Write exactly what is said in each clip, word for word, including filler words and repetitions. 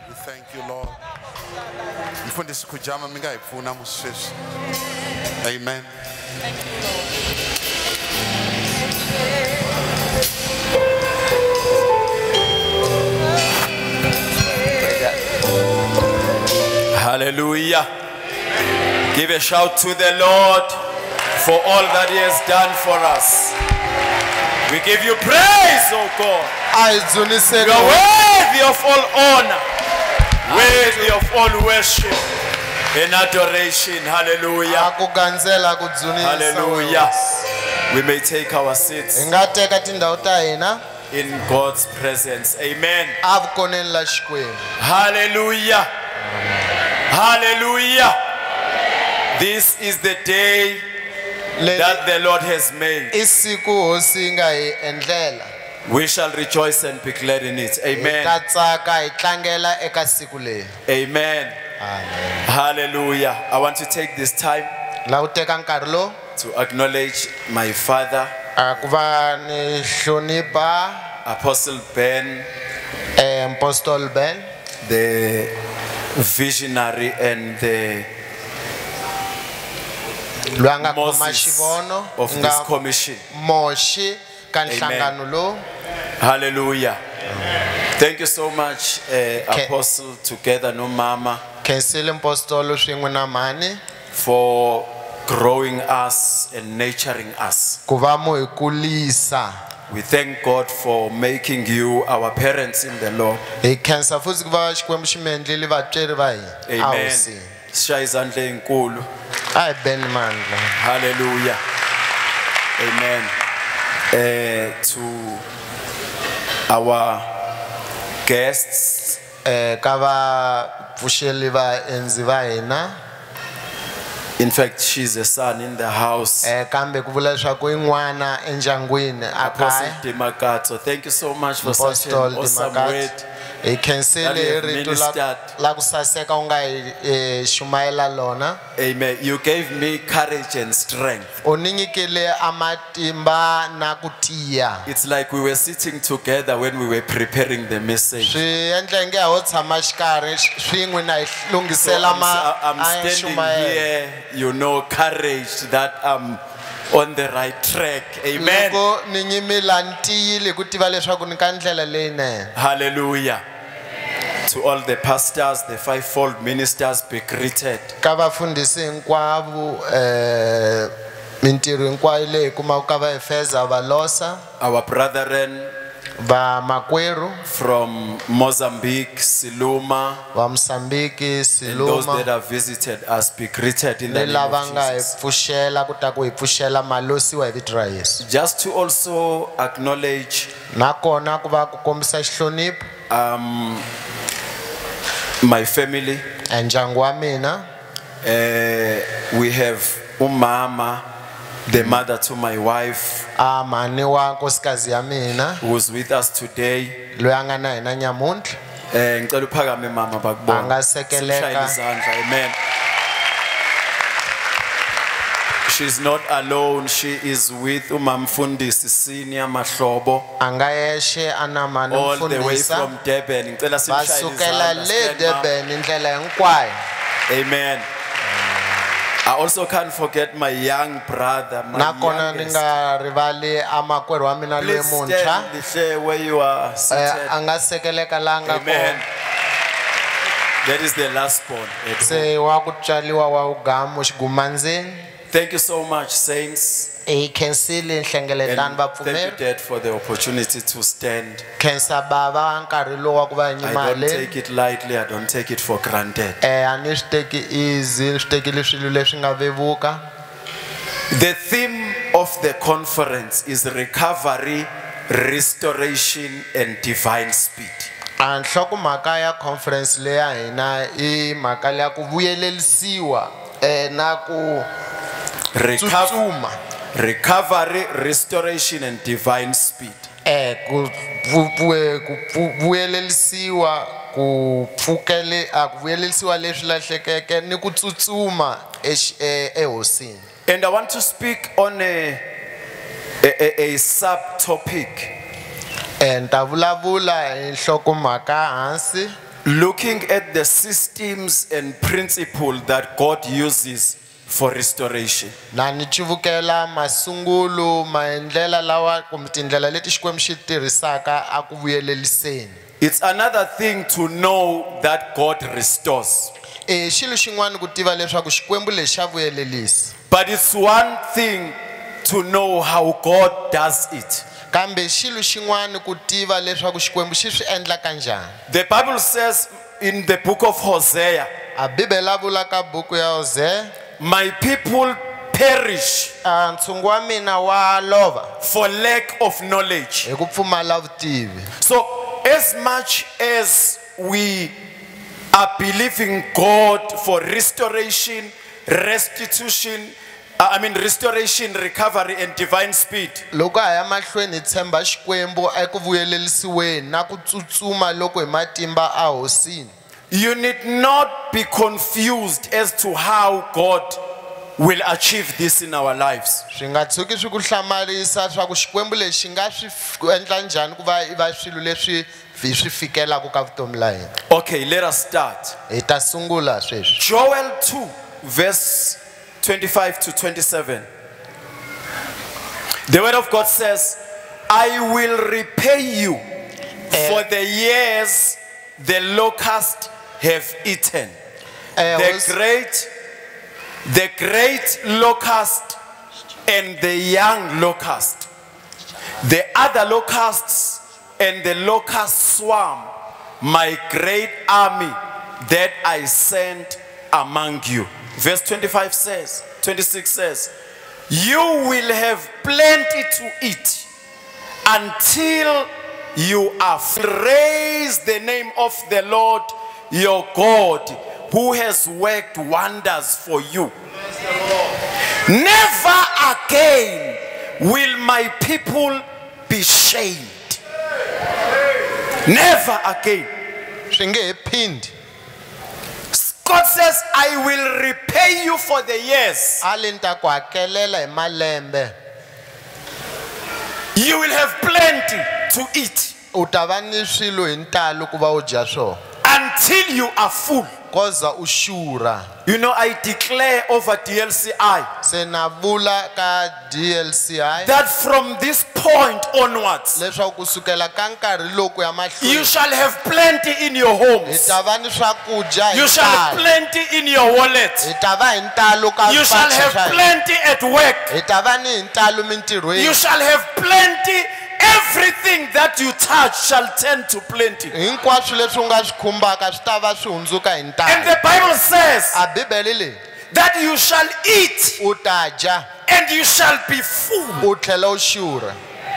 We thank you, Lord. Mfundisi kujama minga ifuna musisi. Amen. Thank you, Lord. Hallelujah. Give a shout to the Lord for all that he has done for us. We give you praise, oh God. You are worthy of all honor, worthy of all worship and adoration. Hallelujah. Hallelujah. We may take our seats in God's presence. Amen. Hallelujah. Hallelujah. This is the day that the Lord has made. We shall rejoice and be glad in it. Amen. Amen. Hallelujah. I want to take this time to acknowledge my father, Apostle Ben, Apostle Ben, the visionary and the Moses of this commission. Amen. Hallelujah. Thank you so much, uh, Apostle, together no mama, for growing us and nurturing us. We thank God for making you our parents in the Lord. Amen. Hallelujah. Amen. Uh, to our guests, in fact, she's a son in the house. Apostle Dimakato, thank you so much for such an awesome word. Amen. You gave me courage and strength. It's like we were sitting together when we were preparing the message. So I'm, I'm standing here, you know, courage that I'm on the right track. Amen. Hallelujah. To all the pastors, the fivefold ministers, be greeted. Our brethren from Mozambique, Siluma, and those that have visited us, be greeted in the name of Jesus. Just to also acknowledge um, my family. Uh, we have Umama, the mother to my wife, who's with us today. Amen. She's not alone. She is with Umamfundisi Senior Mahlobo, all the way from Durban. Amen. I also can't forget my young brother, my youngest. Please stand where you are seated. Amen. That is the last born. Thank you so much, saints. And thank you, Dad, for the opportunity to stand. I don't take it lightly. I don't take it for granted. The theme of the conference is recovery, restoration, and divine speed. And conference Recover, recovery, restoration, and divine speed. And I want to speak on a, a, a, a subtopic. looking at the systems and principles that God uses for restoration. Na ni chivukela masungulu maendlela lawa kumbe tindlela leti Xikwembu xi tirhisaka a ku vuyeleliseni. It's another thing to know that God restores. E xilo xin'wana ku tiva leswaku Xikwembu lexi xa vuyelelisa. But it's one thing to know how God does it. Kambe xilo xin'wana ku tiva leswaku Xikwembu xi swi endla kanjani. The Bible says in the book of Hosea, A Bibele vula ka buku ya Hosea, my people perish a ntshungu wa mina wa lova for lack of knowledge. hi ku pfumala vutivi. So as much as we are believing God for restoration, restitution, uh, I mean restoration, recovery and divine speed, Loko a ya mahlweni hi tshemba Xikwembu eku vuyelelisiweni na ku tsutsuma loko hi matimba a hosini. you need not be confused as to how God will achieve this in our lives. Swi nga tshuki swi ku hlamarisa swa ku Xikwembu lexi nga swi endla njhani ku va i va swilo leswi hi swi fikelaka ka vutomi la hina. Okay, let us start. Hi ta sungula sweswi. Joel two, verse twenty-five to twenty-seven. The word of God says, I will repay you for the years the locust have eaten. Eh, The Hos- great, the great locust and the young locust, the other locusts and the locust swarm, my great army that I sent among you. Verse twenty-five says, twenty-six says, you will have plenty to eat until you are full. Raise the name of the Lord your God, who has worked wonders for you. Never again will my people be shamed. Never again. Swi nge he phindi. God says, I will repay you for the years. Ali ni ta ku hakelela hi malembe. You will have plenty to eat U ta va ni swilo hi ntalo ku va u dya swona. until you are full. Koza u xurha. You know, I declare over D L C I Se na vula ka D L C I that from this point onwards, leswaku kusukela ka nkarhi loku ya you mahlweni shall have plenty in your hi homes. ta va ni swakudya hi You shall have ntalo. plenty in your wallet. Hi ta va hi ntalo ka You shall swipachi have swa hina. plenty at work. Hi ta va ni hi ntalo You mintirhweni. shall have plenty. Everything that you touch shall turn to plenty. Hinkwaswo leswi u nga swi khumbaka swi ta va swi hundzuka hi And ntalo. the Bible says A Bibele leyi that you shall eat u ta dya and you shall be full. u tlhela u xurha.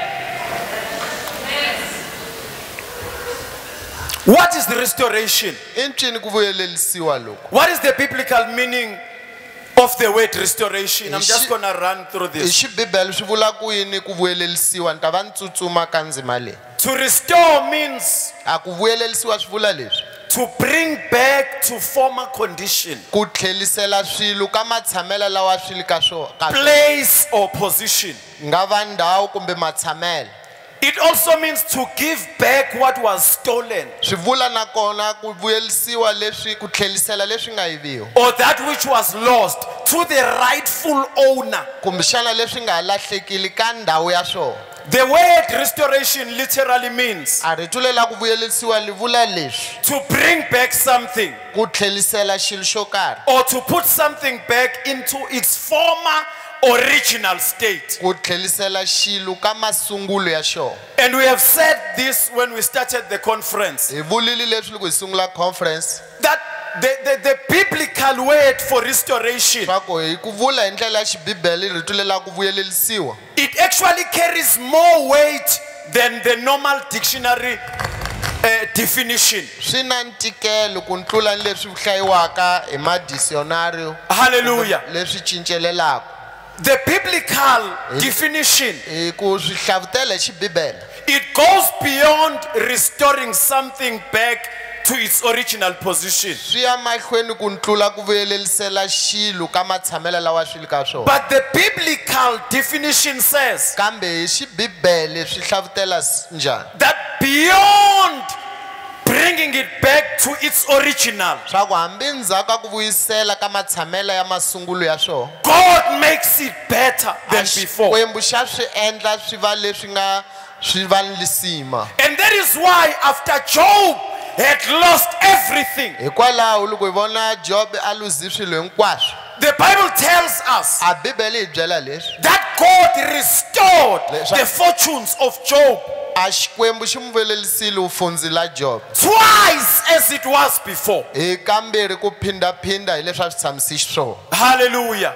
What is the restoration? I ncini ku vuyelelisiwa loku? What is the biblical meaning of the word restoration? I'm just Ishi- going to run through Hi this. xibibele swi vula ku yini ku vuyelelisiwa? Ni ta va ni tsutsuma ka ndzima leyi. To restore means A ku vuyelelisiwa swi vula leswi. to bring back to former condition, Ku tlhelisela swilo ka matshamelo lawa swi li ka swona. place or position. Nga va ndhawu kumbe matshamelo. It also means to give back what was stolen Swi vula nakona ku vuyelisiwa leswi ku tlhelisela leswi nga yiviwa. or that which was lost to the rightful owner. Kumbe xana leswi nga lahlekile ka ndhawu ya swona. The word restoration literally means A rito leri la ku vuyelisiwa li vula leswi. to bring back something Ku tlhelisela xilo xo karhi. or to put something back into its former original state. Ku tlhelisela xilo ka masungulo ya xona. And we have said this when we started the conference, Hi vulile leswi loko hi sungula conference. that the, the, the biblical word for restoration, Swa ku hi ku vula hi ndlela ya xibibele rito leri la ku vuyelisiwa. it actually carries more weight than the normal dictionary uh, definition. Swi na ntikelo ku tlula ni leswi hlayiwaka hi madictionary Hallelujah. leswi cincelelaka. The biblical definition, Hi ku swi hlavutela hi xibibele. it goes beyond restoring something back to its original position. Swi ya mahlweni ku tlula ku vuyelelisela xilo ka matshamelo lawa swi li ka swona. But the biblical definition says Kambe hi xibibele swi hlavutela s- njhani? that beyond bringing it back to its original, swa ku hambi ndzhaku ka ku vuyisela ka matshamelo ya masungulo ya swona God makes it better than before. Xikwembu xa swi endla swi va leswi nga swi va lisima. And that is why after Job had lost everything, hikwalaho loko hi vona Job a luzi swilo hinkwaswo the Bible tells us a Bibele hi byela leswi that God restored the fortunes of Job a Xikwembu xi mu velelisile vufundzi la Job twice as it was before. hi kambirhi ku phindaphinda hi leswi a swi tshamisi swona. Hallelujah.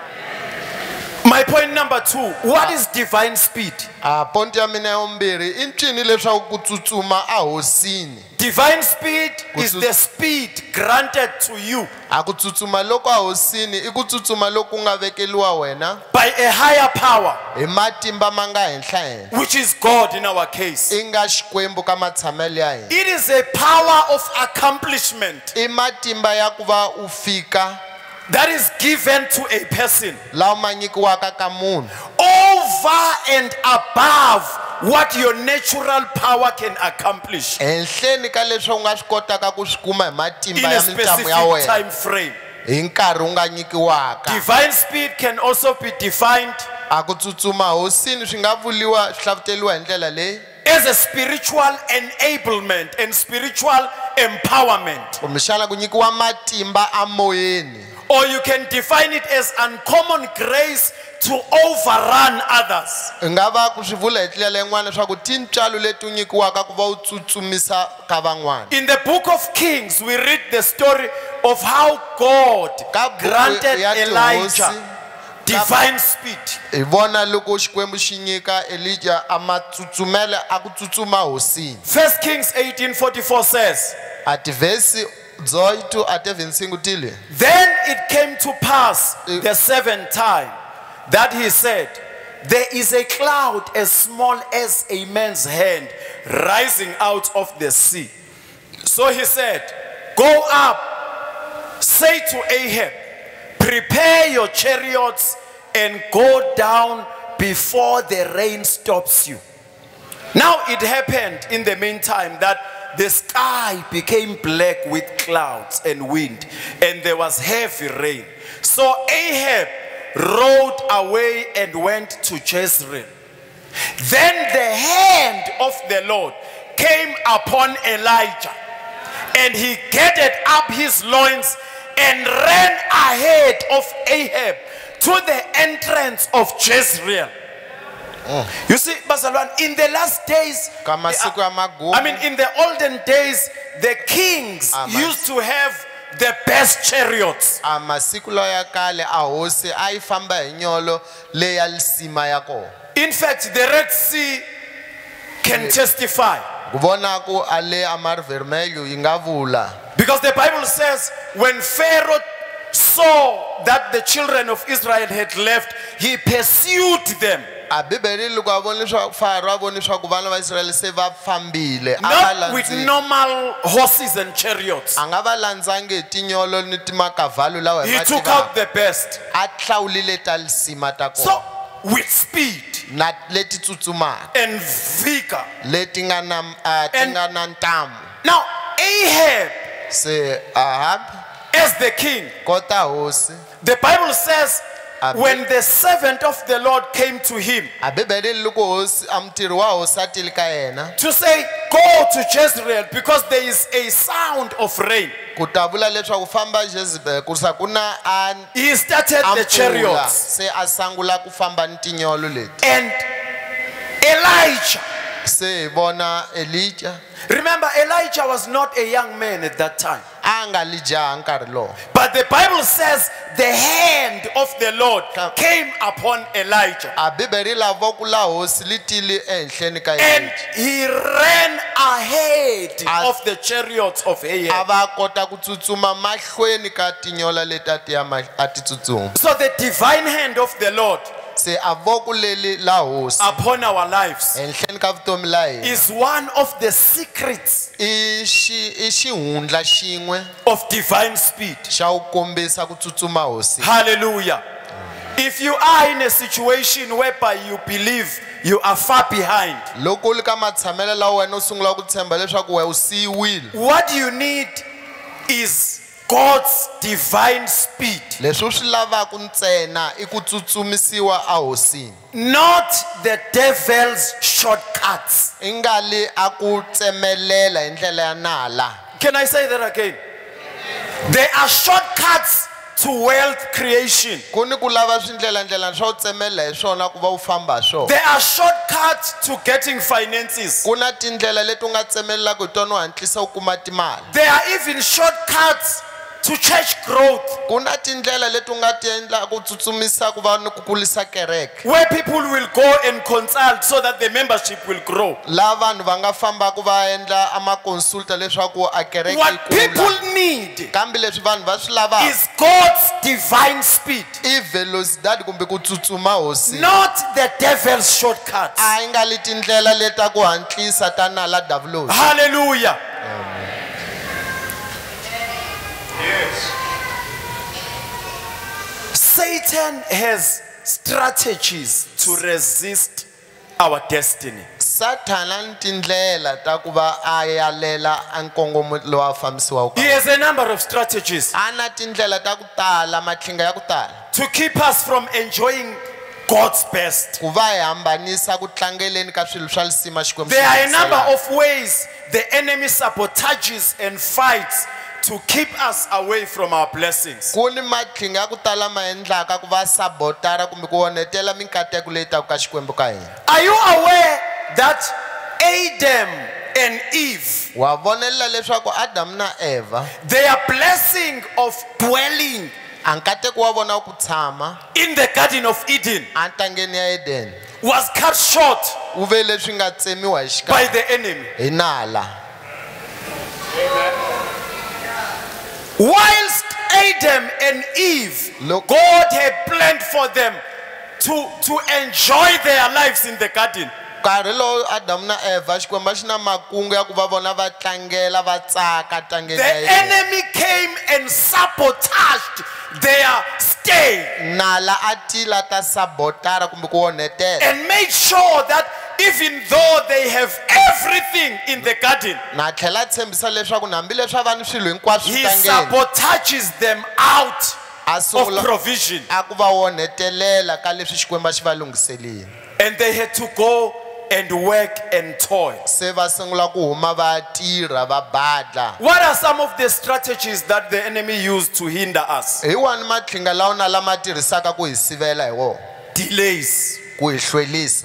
My point number two, what is divine speed? a ponto ya mina ya vumbirhi i ncini leswaku ku tsutsuma a hosini. Divine speed is the speed granted to you a ku tsutsuma loko a hosini i ku tsutsuma loku nga vekeliwa wena by a higher power, hi matimba ma nga henhla henhla which is God in our case. i nga Xikwembu ka matshamelo ya hina. It is a power of accomplishment i matimba ya ku va u fika that is given to a person lawa ma nyikiwaka ka munhu over and above what your natural power can accomplish henhleni ka leswi u nga swi kotaka ku swi kuma hi in matimba a ya mintamu specific ya wena time frame. hi nkarhi wu nga nyikiwaka. Divine speed can also be defined a ku tsutsuma hosini swi nga vuliwa swi hlavuteliwa hi ndlela leyi as a spiritual enablement and spiritual empowerment. kumbexana ku nyikiwa matimba a moyeni. Or you can define it as uncommon grace to overrun others. nga va ku swi vula hi tindlela yin'wana leswaku tintswalo leti u nyikiwaka ku va u tsutsumisa ka van'wana. In the book of Kings, we read the story of how God Ka buku granted ya Elijah Tihosi, divine speed. hi vona loko Xikwembu xi nyika Elijah a matsutsumele a ku tsutsuma hosini. First Kings eighteen forty-four says, a tivhesi dzoyitu a te vinsingu tile then it came to pass the seventh time that he said, there is a cloud as small as a man's hand rising out of the sea. So he said, go up, say to Ahab, prepare your chariots and go down before the rain stops you. Now it happened in the meantime that the sky became black with clouds and wind, and there was heavy rain. So Ahab rode away and went to Jezreel. Then the hand of the Lord came upon Elijah, and he gathered up his loins and ran ahead of Ahab to the entrance of Jezreel. Oh. You see, Basalwan, in the last days, I mean, in the olden days, the kings used to have the best chariots. In fact, the Red Sea can testify. Because the Bible says, when Pharaoh saw that the children of Israel had left, he pursued them. Not with normal horses and chariots. He took out the best. So, with speed and vigor. And now, Ahab, as the king, the Bible says, when the servant of the Lord came to him to say, go to Jezreel because there is a sound of rain, he started the chariots. And Elijah, remember, Elijah was not a young man at that time. But the Bible says the hand of the Lord came upon Elijah. And he ran ahead of the chariots of Ahab. So the divine hand of the Lord upon our lives is one of the secrets of divine speed. Hallelujah. If you are in a situation whereby you believe you are far behind, loko u ri ka matshamelo lawa wena u sungula ku tshemba leswaku wena u siyiwile, what you need is God's divine speed, leswi u swi lavaka ntsena i ku tsutsumisiwa a hosini, not the devil's shortcuts. i nga li a ku tsemelela hi ndlela ya nala. Can I say that again? There are shortcuts to wealth creation. ku ni ku lava swindlelandlela swa u tsemela hi swona ku va u famba hi swona. There are shortcuts to getting finances. ku na tindlela leti u nga tsemelelaka hi tona u hatlisa u kuma timali. There are even shortcuts to church growth, ku na tindlela leti u nga ti endla ku tsutsumisa ku va ni ku kulisa kereke, where people will go and consult so that the membership will grow. la vanhu va nga famba ku va endla amakonsulta leswaku a kereke What yi kula. people need kambe leswi vanhu va swi lavaka is God's divine speed, i velocity kumbe ku tsutsuma hosi, not the devil's shortcuts. a yi nga li tindlela leta ku hantlisa ta nala davulosi. Hallelujah. Satan has strategies to resist our destiny. Sathana ni tindlela ta ku va a yalela a nkongomo lowu a fambisiwa He has a number of strategies a na tindlela ta ku tala matlinga ya ku tala to keep us from enjoying God's best. ku va hi hambanisa ku tlangeleni ka swilo swa lisima xikwembu. There are a number of ways the enemy sabotages and fights to keep us away from our blessings. ku ni matlinga ya ku tala ma endlaka ku va sabotara kumbe ku onhetela minkateko leyi taka ka xikwembu ka hina. Are you aware that Adam and Eve, wa vonelela leswaku Adam na Eva their blessing of dwelling a nkateko wa vona ku tshama in the Garden of Eden antangeni ya Eden was cut short u ve leswi nga tsemiwa hi by xikaya the enemy? hi nala. Whilst Adam and Eve, Look. God had planned for them to, to enjoy their lives in the garden. nkarhi lowu Adam na Eva xikwembu xi na makungu ya ku va vona va tlangela va tsaka tangeni The ya Eden. enemy came and sabotaged their stay nala a tila ta sabotara kumbe ku onhetela and made sure that even though they have everything in the garden, na tlhela a tshembisa leswaku hambileswi a va ni swilo hinkwaswo he tangeni sabotages them out a of sungula provision. a ku va onhetelela ka leswi xikwembu xi va lunghiselile. And they had to go and work and toil. se va sungula ku huma va tirha va badla. What are some of the strategies that the enemy used to hinder us? hi wani matlinga lawa na lama tirhisaka ku hi sivela hi wona, Delays, ku hi hlwelisa,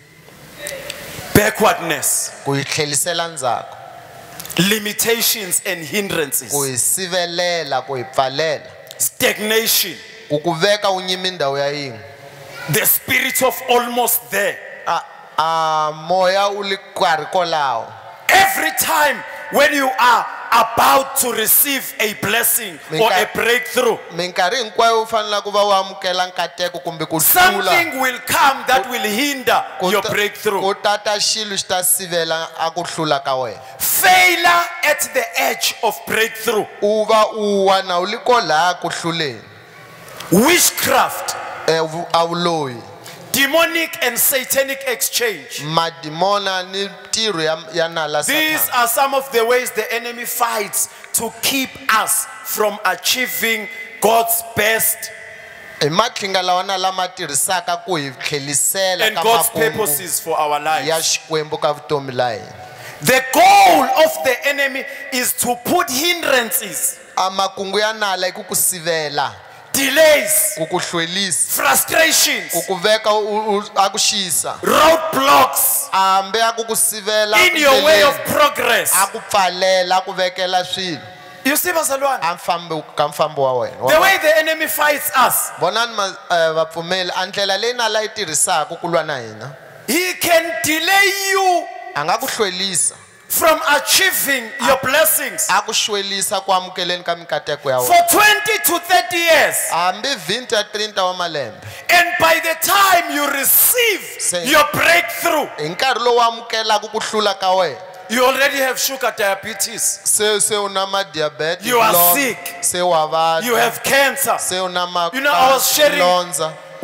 backwardness, ku hi tlhelisela ndzhaku, limitations and ku hindrances, hi sivelela, ku hi pfalela, stagnation, ku ku veka u nyimi ndhawu ya yin'we, the spirit of almost there. a a moya u li karhi kolawo. Every time when you are about to receive a blessing or a breakthrough, minkarhi hinkwayo u fanele ku va u amukela nkateko kumbe ku hlula, something will come that will hinder ku your ta- breakthrough. ku tata xilo xi ta sivela a ku hlula ka wena. Failure at the edge of breakthrough, u va u wa na u li kolaya ku hluleni, witchcraft, Eh, vu- a wu loyi, demonic and satanic exchange. madimona ni tirho ya ya nala These Sathana. are some of the ways the enemy fights to keep us from achieving God's best hi matlinga lawa na lama tirhisaka ku hi tlhelisela and ka God's makungu purposes for our ya lives. xikwembu ka vutomi la hina. The goal of the enemy is to put hindrances, A makungu ya nala i ku ku sivela, delays, ku ku hlwelisa, frustrations, ku ku veka u- u- a ku xisa, roadblocks hambi a ku ku sivela in your way of endleleni, progress. a ku pfalela, a ku vekela swilo You see, Bazalwane, a mfambi ka mfambo wa wena. the way the enemy fights us, Vonani ma eh, vapfumeli, a ndlela leyi nala yi tirhisaka ku lwa na hina, he can delay you a nga ku hlwelisa, from achieving your blessings a ku hlwelisa ku amukeleni ka mikateko ya for wena. twenty to thirty years. Hambi vhinti ya thirty wa malembe, And by the time you receive Say- your breakthrough, hi nkarhi lowu amukelaka ku hlula ka wena, you already have sugar diabetes, se se u na madiabetes, You are lo- sick. se wa vabya, you have cancer. se u na You know, I was sharing- malonza.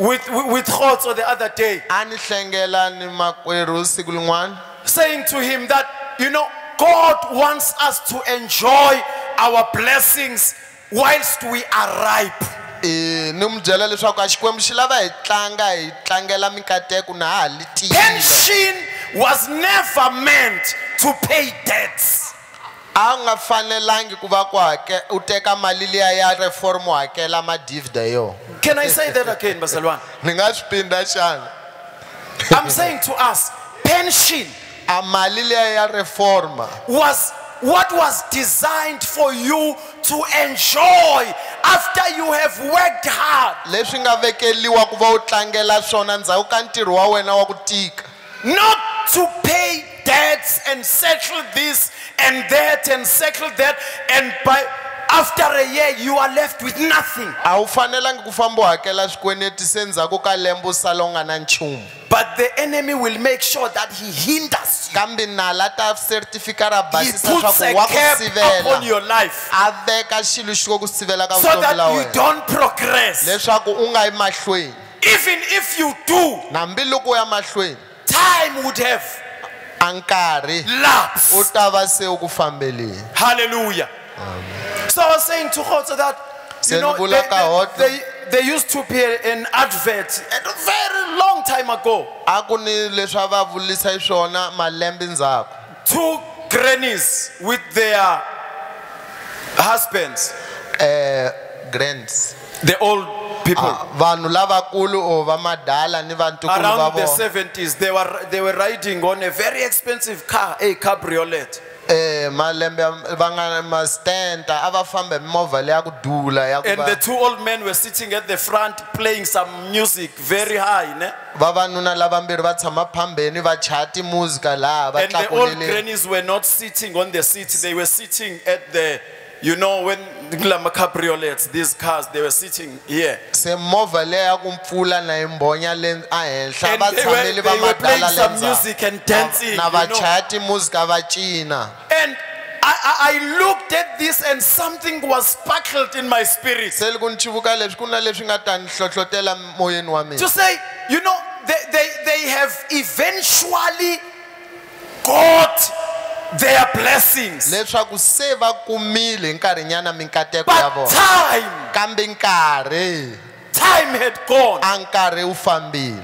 with, with, with Khotso the other day, ani hlengela ni makwerhu siku lin'wana saying to him that, you know, God wants us to enjoy our blessings whilst we are ripe. eh ni mu byela leswaku a Xikwembu xi lava hi tlanga hi tlangela mikateko na ha li tiyile. Pension was never meant to pay debts. a nga fanelangi ku va ku hake u teka mali liya ya reform u hakela ma dividend yo. Can I say that again, Basalwan? Ni nga swi pinda xana. I'm saying to us, pension a mali liya ya reform was what was designed for you to enjoy after you have worked hard. leswi nga vekeliwa ku va u tlangela swona ndzhaku ka ntirho wa wena wa ku tika. Not to pay debts and settle this and that and settle that, and by after a year you are left with nothing. a wu fanelangi ku famba u hakela swikweleti se ndzhaku ka lembe u sala u nga na nchumu. But the enemy will make sure that he hinders you. kambe nala ta certificate ra He basisa puts a swaku wa ku cap upon sivela your life a veka xilo xo ku sivela ka so vutomi that la you wena don't progress. leswaku u nga yi mahlweni. Even if you do, hambiloko u ya mahlweni time would have a nkarhi u lapsed. ta va se u ku fambeleni. Hallelujah. So I was saying to Khotso that, you know, they, Senibula ka they, hot. they, they used to be an advert a very long time ago. a ku ni leswi a va vulisa hi swona malembe ndzhaku. Two grannies with their husbands, eh grants the old people, vanhu lavakulu o va madala ni vantukulu va around the vona. seventies. They were they were riding on a very expensive car, a cabriolet. eh malembe va nga ma stenta a va famba hi movha leya ku dula ya ku And the va two old men were sitting at the front playing some music very high. Ne? vavanuna lavambirhi va tshama phambeni va chaya timuzika laha va And the old tlakulele. grannies were not sitting on the seats, they were sitting at the, you know, when the cabriolets, these cars, they were sitting here. se movha leya ku mpfula na yi mbonya le a henhla And va they were, tshameli va they were playing madala le some ndzhaku. music and dancing. na You va know? chaya timuzika va cina. And I, I, I looked at this and something was sparkled in my spirit. se loko ni chivuka leswi ku na leswi nga ta ni hlohlotela moyeni wa mina. To say, you know, they, they, they have eventually got their blessings. leswaku se va kumile hi nkarhinyana mikateko ya But vona. time, kambe nkarhi time had gone. a nkarhi wu fambile.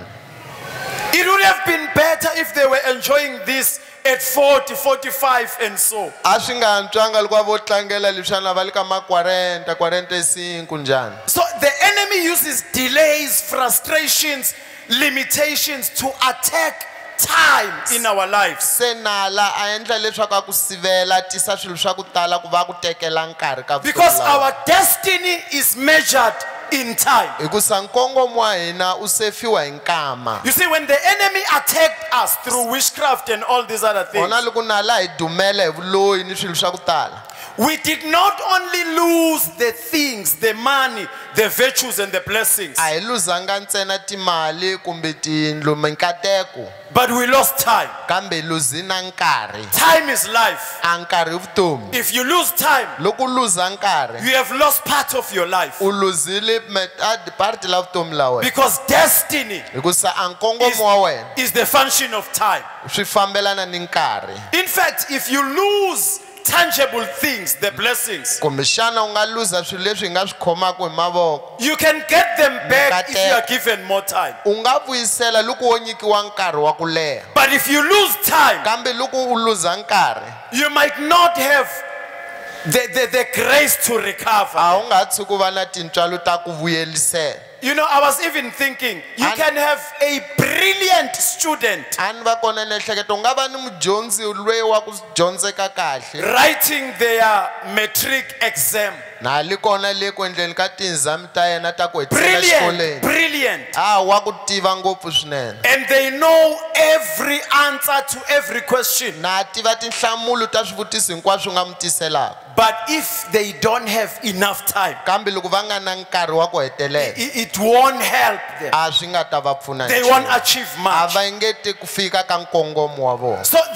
It would have been better if they were enjoying this at forty, forty-five and so. a swi nga antswanga loko va vo tlangela leswiana va le ka ma quarenta quarenta-cinque njhani. So the enemy uses delays, frustrations, limitations to attack time in our lives. se nala a endla leswaku a ku sivela tisa swilo swa ku tala ku va ku tekela nkarhi ka vutomi Because la wena. our destiny is measured in time. hikusa nkongomo wa hina u sefiwa hi nkama. You see, when the enemy attacked us through witchcraft and all these other things, ona loko nala hi dumela hi vuloyi ni swilo swa ku tala. we did not only lose the things, the money, the virtues and the blessings, a hi luzanga ntsena timali kumbe tiyindlu mikateko but we lost time. kambe hi luzi na nkarhi. Time is life. a nkarhi i vutomi. If you lose time, loko u luza nkarhi you have lost part of your life. u luzile parti la vutomi la wena. Because destiny hikusa a nkongomo wa wena is the function of time. swi fambelana ni nkarhi. In fact, if you lose tangible things, the blessings, kumbe xana u nga luza swilo leswi hi nga swi khomaka hi mavoko. you can get them back if you are given more time. u nga vuyisela loko wo nyikiwa nkarhi wa ku leha. But if you lose time, kambe loko u luza nkarhi you might not have the, the, the grace to recover. a wu nga tshuki u va na tintswalo ta ku vuyelisela. You know, I was even thinking, you And- can have a brilliant student a ni va kona ni ehleketo u nga va ni mudyondzi loyi wa ku dyondzeka kahle writing their matric exam. na hali kona le ku endleni ka tindzami ta yena ta ku hetisela Brilliant, xikoleni. brilliant. a wa ku tiva ngopfu swinene. And they know every answer to every question. na tiva tinhlamulo ta swivutiso hinkwaswo nga mi tiselaka. But if they don't have enough time, kambe loko va nga na nkarhi wa ku hetelela it, it won't help them. a swi nga ta va pfuna They nchumu. won't achieve a much. va ngeti ku fika ka nkongomo wa vona. So the,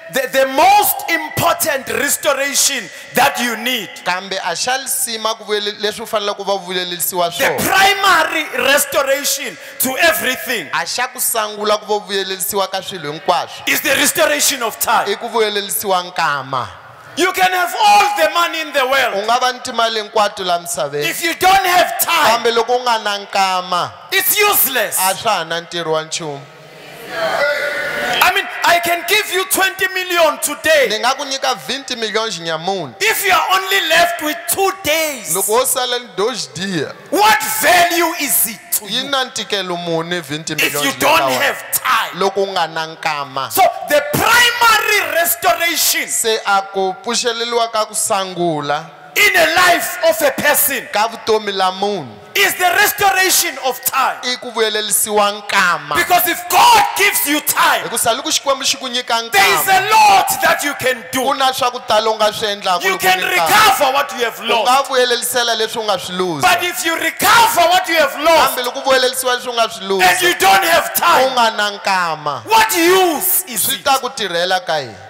the, the most important restoration that you need, kambe a xa lisima ku vuyele leswi u fanele ku va vuyelelisiwa the swona primary restoration to everything, a xa ku sangula ku va vuyelelisiwa ka swilo hinkwaswo is the restoration of time. i ku vuyelelisiwa nkama. You can have all the money in the U world. nga va ni timali hinkwato la misaveni If you don't have time, kambe loko u nga na nkama it's useless. a swa ha na ntirho wa nchumu. I mean, I can give you twenty million today. Ni nga ku nyika twenty million xinyamunhu If you are only left with two days, loko wo sala ni doxidiya what value is it to yi you na ntikelo muni twenty if million you xi don't nga wa- have time? loko u nga na nkama. So the primary restoration Se a ku pfuxeleliwa ka ku sangula in a life of a person ka vutomi la munhu is the restoration of time. i ku vuyelelisiwa nkama. Because if God gives you time, hikusa loko Xikwembu xi ku nyika there is nkama a lot that you can ku do. na swa ku tala u nga swi endlaku You loko can u ni nkama. recover what you have U lost. nga vuyelelisela leswi u nga swi luza But if you recover what you have lost kambe loko u vuyelelisiwa leswi u nga swi and luza you don't have u time, nga na nkama what use is swi it? ta ku tirhela ka yini.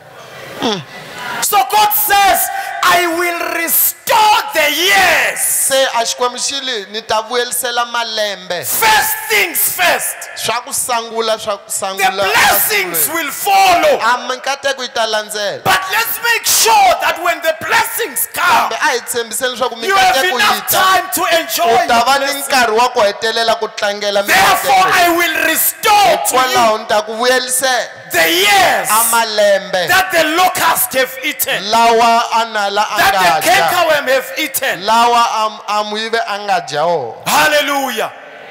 So God says, I will restore the years. Se a Xikwembu xi li ni ta vuyelisela malembe First things first. swa ku sangula swa ku The sangula blessings will follow. a mikateko yi ta landzela But let's make sure that when the blessings come, kambe a hi tshembiseni leswaku you have mikateko yi enough ta time to enjoy u ta the va ni blessings. nkarhi wa ku hetelela ku tlangela Therefore, mikateko I will restore to you hikwalaho ni ta ku vuyelisela the years a malembe that the locusts have eaten, lawa a nala a that nga the dya cankerworm have eaten. lawa a- a muyive a nga dya wona. Hallelujah.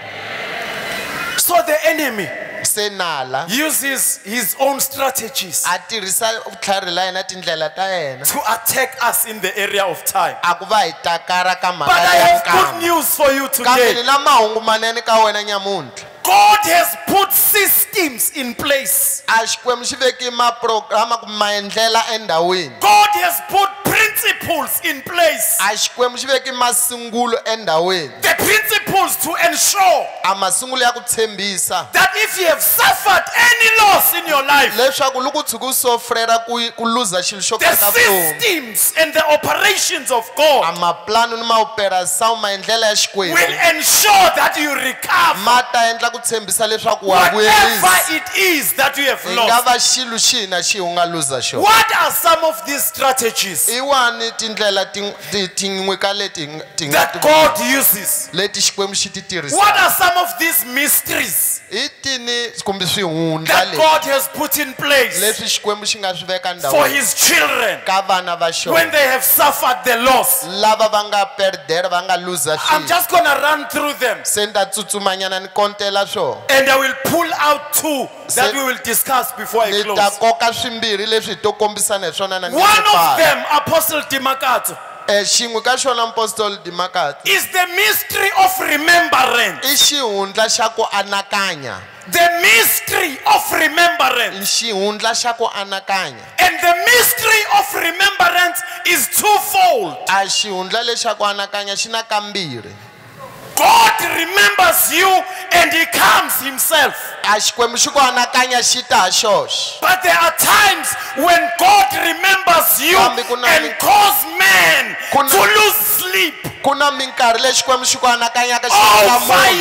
So the enemy Se nala uses his own strategies a tirhisa vutlhari la yena tindlela ta yena to attack us in the area of time. a ku va hi takara ka But mhaka I ya have good nkama. news for you kambe ni today. na mahungu manene ka wena nyamuntlha. God has put systems in place. A Xikwembu xi veki maprograma ku maendlela endhawini. God has put principles in place. A Xikwembu xi veki masungulo endhawini. The principles to ensure A masungulo ya ku tshembisa that if you have suffered any loss in your life, leswaku loko u tshuka u sofrera ku ku luza xilo xo the ka ka vutomi. systems and the operations of A God maplano ni maoperação maendlela ya Xikwembu will ensure that you recover ma ta endla ku tshembisa leswaku wa vuyerisa. whatever it is that you have Hi nga lost. va xilo xihi na xihi u nga luza xona. What are some of these strategies I wani tindlela tin- ti- tin'we ka leti hi nga- ti nga that ti God uses? leti Xikwembu xi ti tirhisaka. What are some of these mysteries Hi tini kumbe swihundla that leswi God has put in place leswi Xikwembu xi nga swi veka for ndhawini His children ka vana va when xona they have suffered the loss? lava va nga perdera va nga luza I'm swilo. just gonna run through them Se ni ta tsutsumanyana ni kontela swona. and I will pull out two that Se- we will discuss before I Ni ta close. koka swimbirhi leswi hi to kombisana hi swona na One of nipfala. them, Apostle Dimakato, Eh, xin'we ka xona apostol Dimakati is the mystery of remembrance. i xihundla xa ku anakanya. The mystery of remembrance. Xihundla xa ku anakanya. And the mystery of remembrance is twofold. A xihundla lexa ku anakanya xi na kambirhi. God remembers you and He comes Himself. A Xikwembu xi ku anakanya xi ta ha xoxe. But there are times when God remembers you Kambe kuna mi- and cause man Kuna- to lose sleep Ku na minkarhi leyi Xikwembu xi ku anakanyaka xi over endla munhu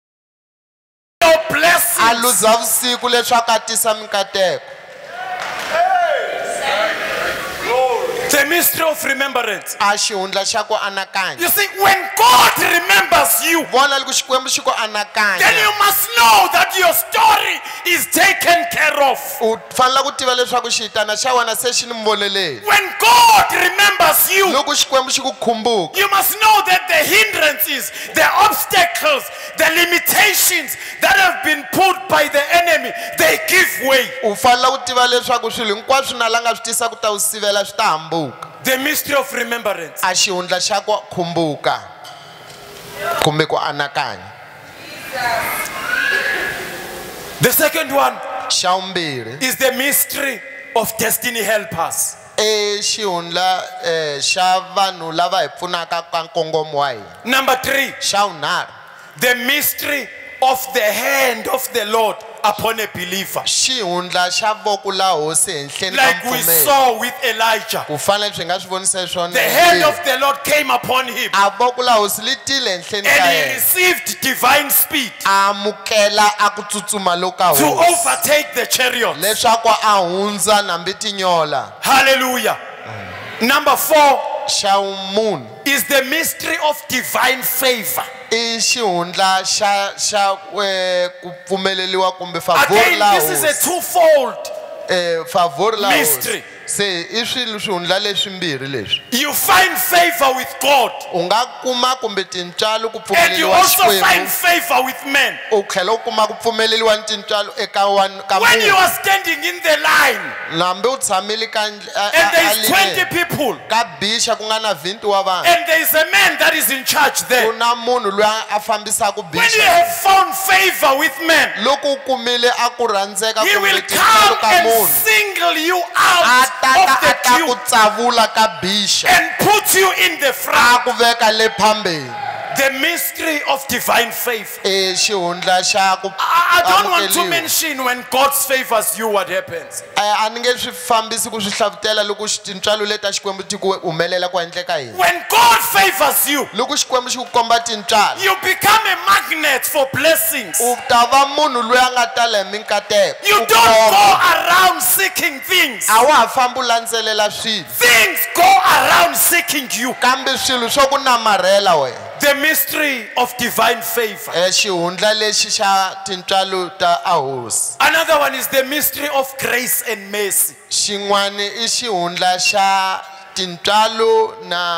your a blessings. luza vusiku leswaku a tisa mikateko. The mystery of remembrance. A xihundla xa ku anakanya. You see, when God remembers you, Vona loko Xikwembu xi ku then anakanya. you must know that your story is taken care of. U fanele ku tiva leswaku xitana xa wena se xi ni mvoleleni. When God remembers you, Loko Xikwembu xi ku khumbuka. you must know that the hindrances, the obstacles, the limitations that have been put by the enemy, they give way. U fanele ku tiva leswaku swilo hinkwaswo na la nga swi tisa ku ta wu sivela swi ta hambuka. The mystery of remembrance. A xihundla xa ku khumbuka kumbe ku anakanya. The second one Xa vumbirhi is the mystery of destiny helpers. e xihundla eh, xa vanhu lava hi pfunaka ka nkongomo wa hina. Number three, Xa vunharhu the mystery of the hand of the Lord upon a believer. xihundla xa voko la hosi henhleni ka Like we mpfumeri saw with Elijah. ku fana leswi hi nga swi vonisa swona The hand of the Lord came upon him a voko la hosi li tile henhleni ka and he yena received divine speed a amukela a ku tsutsuma lo ka to hosi overtake the chariot. leswaku a hundza nambi tinyola Hallelujah. Number four xa munhu is the mystery of divine favor. i xihundla xa xa eh, ku pfumeleliwa kumbe favor Again, la this is a hosi twofold. eh favor la mystery. hosi se i swilo swihundla leswimbirhi leswi You find favor with God u nga kuma kumbe tintswalo ku and you pfumeleliwa also find xikwembu favor with men. u tlhela u kuma ku pfumeleliwa ni tintswalo eka wan ka When you munhu are standing in the line nambe u tshamile ka ndl- a- and a- there a is twenty lineni, people ka bixa ku nga na vhinti wa vanhu and there is a man that is in charge ku there. na munhu loyi a fambisaka When you bixa have found favor with men, loko u kumile a ku rhandzeka he will kumbe tintswalo come ka and munhu single you a out tata of a the ta ku queue tsavula ka bixa and put you in the a front. ku veka le phambeni The mystery of divine favor. i xihundla xa ku I, I don't want to amukeliwa. mention when God favors you what happens. a a ni nge swi fambisi ku swi hlavutela loko xi- tintswalo leti a xikwembu ti ku humelela ku endle ka hina When God favors you, loko xikwembu xi ku komba tintswalo you become a magnet for blessings. u ta va munhu loyi a nga tala hi minkateko You u don't go koma. around seeking things. a wa ha fambi u landzelela swilo Things go around seeking you. kambe swilo swo ku namarhela wena The mystery of divine favor. um xihundla lexi xa tintswalo ta a hosi Another one is the mystery of grace and mercy. xin'wana i xihundla xa tintswalo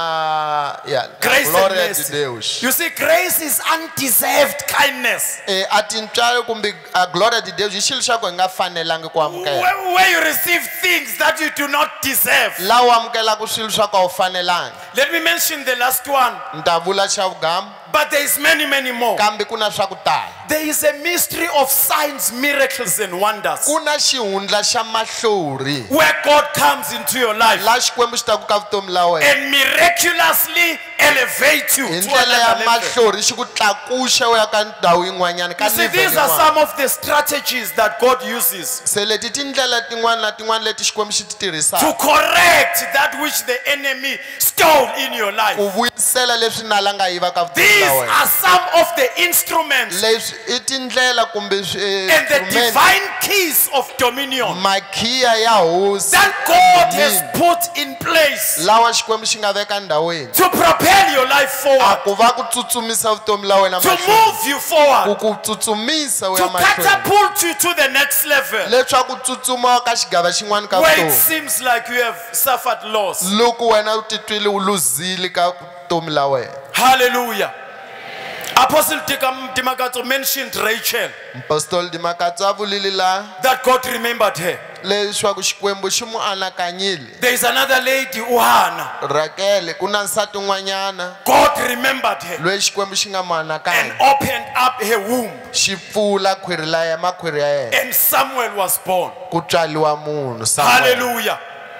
na ya na Grace and gloria di mercy. deus You see, grace is undeserved kindness. Eh, a tintswalo kumbe a gloria di deus i xilo xa ku hi nga fanelangi ku amukela Where, where you receive things that you do not deserve. laha u amukelaka swilo swa ku a wu fanelangi Let me mention the last one, ni ta vula xa vugamu but there is many, many more. kambe ku na swa ku tala There is a mystery of signs, miracles, and wonders. ku na xihundla xa mahlori Where God comes into your life laha xikwembu xi taku ka vutomi la wena and miraculously elevate you hi to ndlela ya another level. mahlori xi ku tlakuxa u ya ka ndhawu yin'wanyana ka You see, level these are yin'wana some of the strategies that God uses se leti tindlela tin'wana na tin'wana leti xikwembu xi ti to tirhisaka correct that which the enemy stole in your life. ku vuyisela leswi nala nga yiva ka vutomi These la wena are some of the instruments leswi i tindlela kumbe swi- eh, and the instrument, divine keys of dominion makhiya ya hosi that God has Amen. put in place lawa xikwembu xi nga veka ndhawini to propel your life a forward, ku va ku tsutsumisa vutomi la wena to mahlweni move you forward, ku ku tsutsumisa u to ya mahlweni catapult you to the next level leswaku tsutsuma ka xigava xin'wana ka where it vutomi seems like you have suffered loss. loko wena u titwile u luzile ka vutomi la wena Hallelujah. Apostle Tikam- Timakatso mentioned Rachel, mpostoli dimakatso a vulile la that God remembered her. leswaku xikwembu xi mu anakanyile There is another lady, Uhana. rakele ku na nsati un'wanyana God remembered her loyi xikwembu xi nga mu and anakanya opened up her womb, xi pfula khwiri la ya makhwiri ya yena and Samuel was born. ku tswaliwa munhu Samuel. Hallelujah.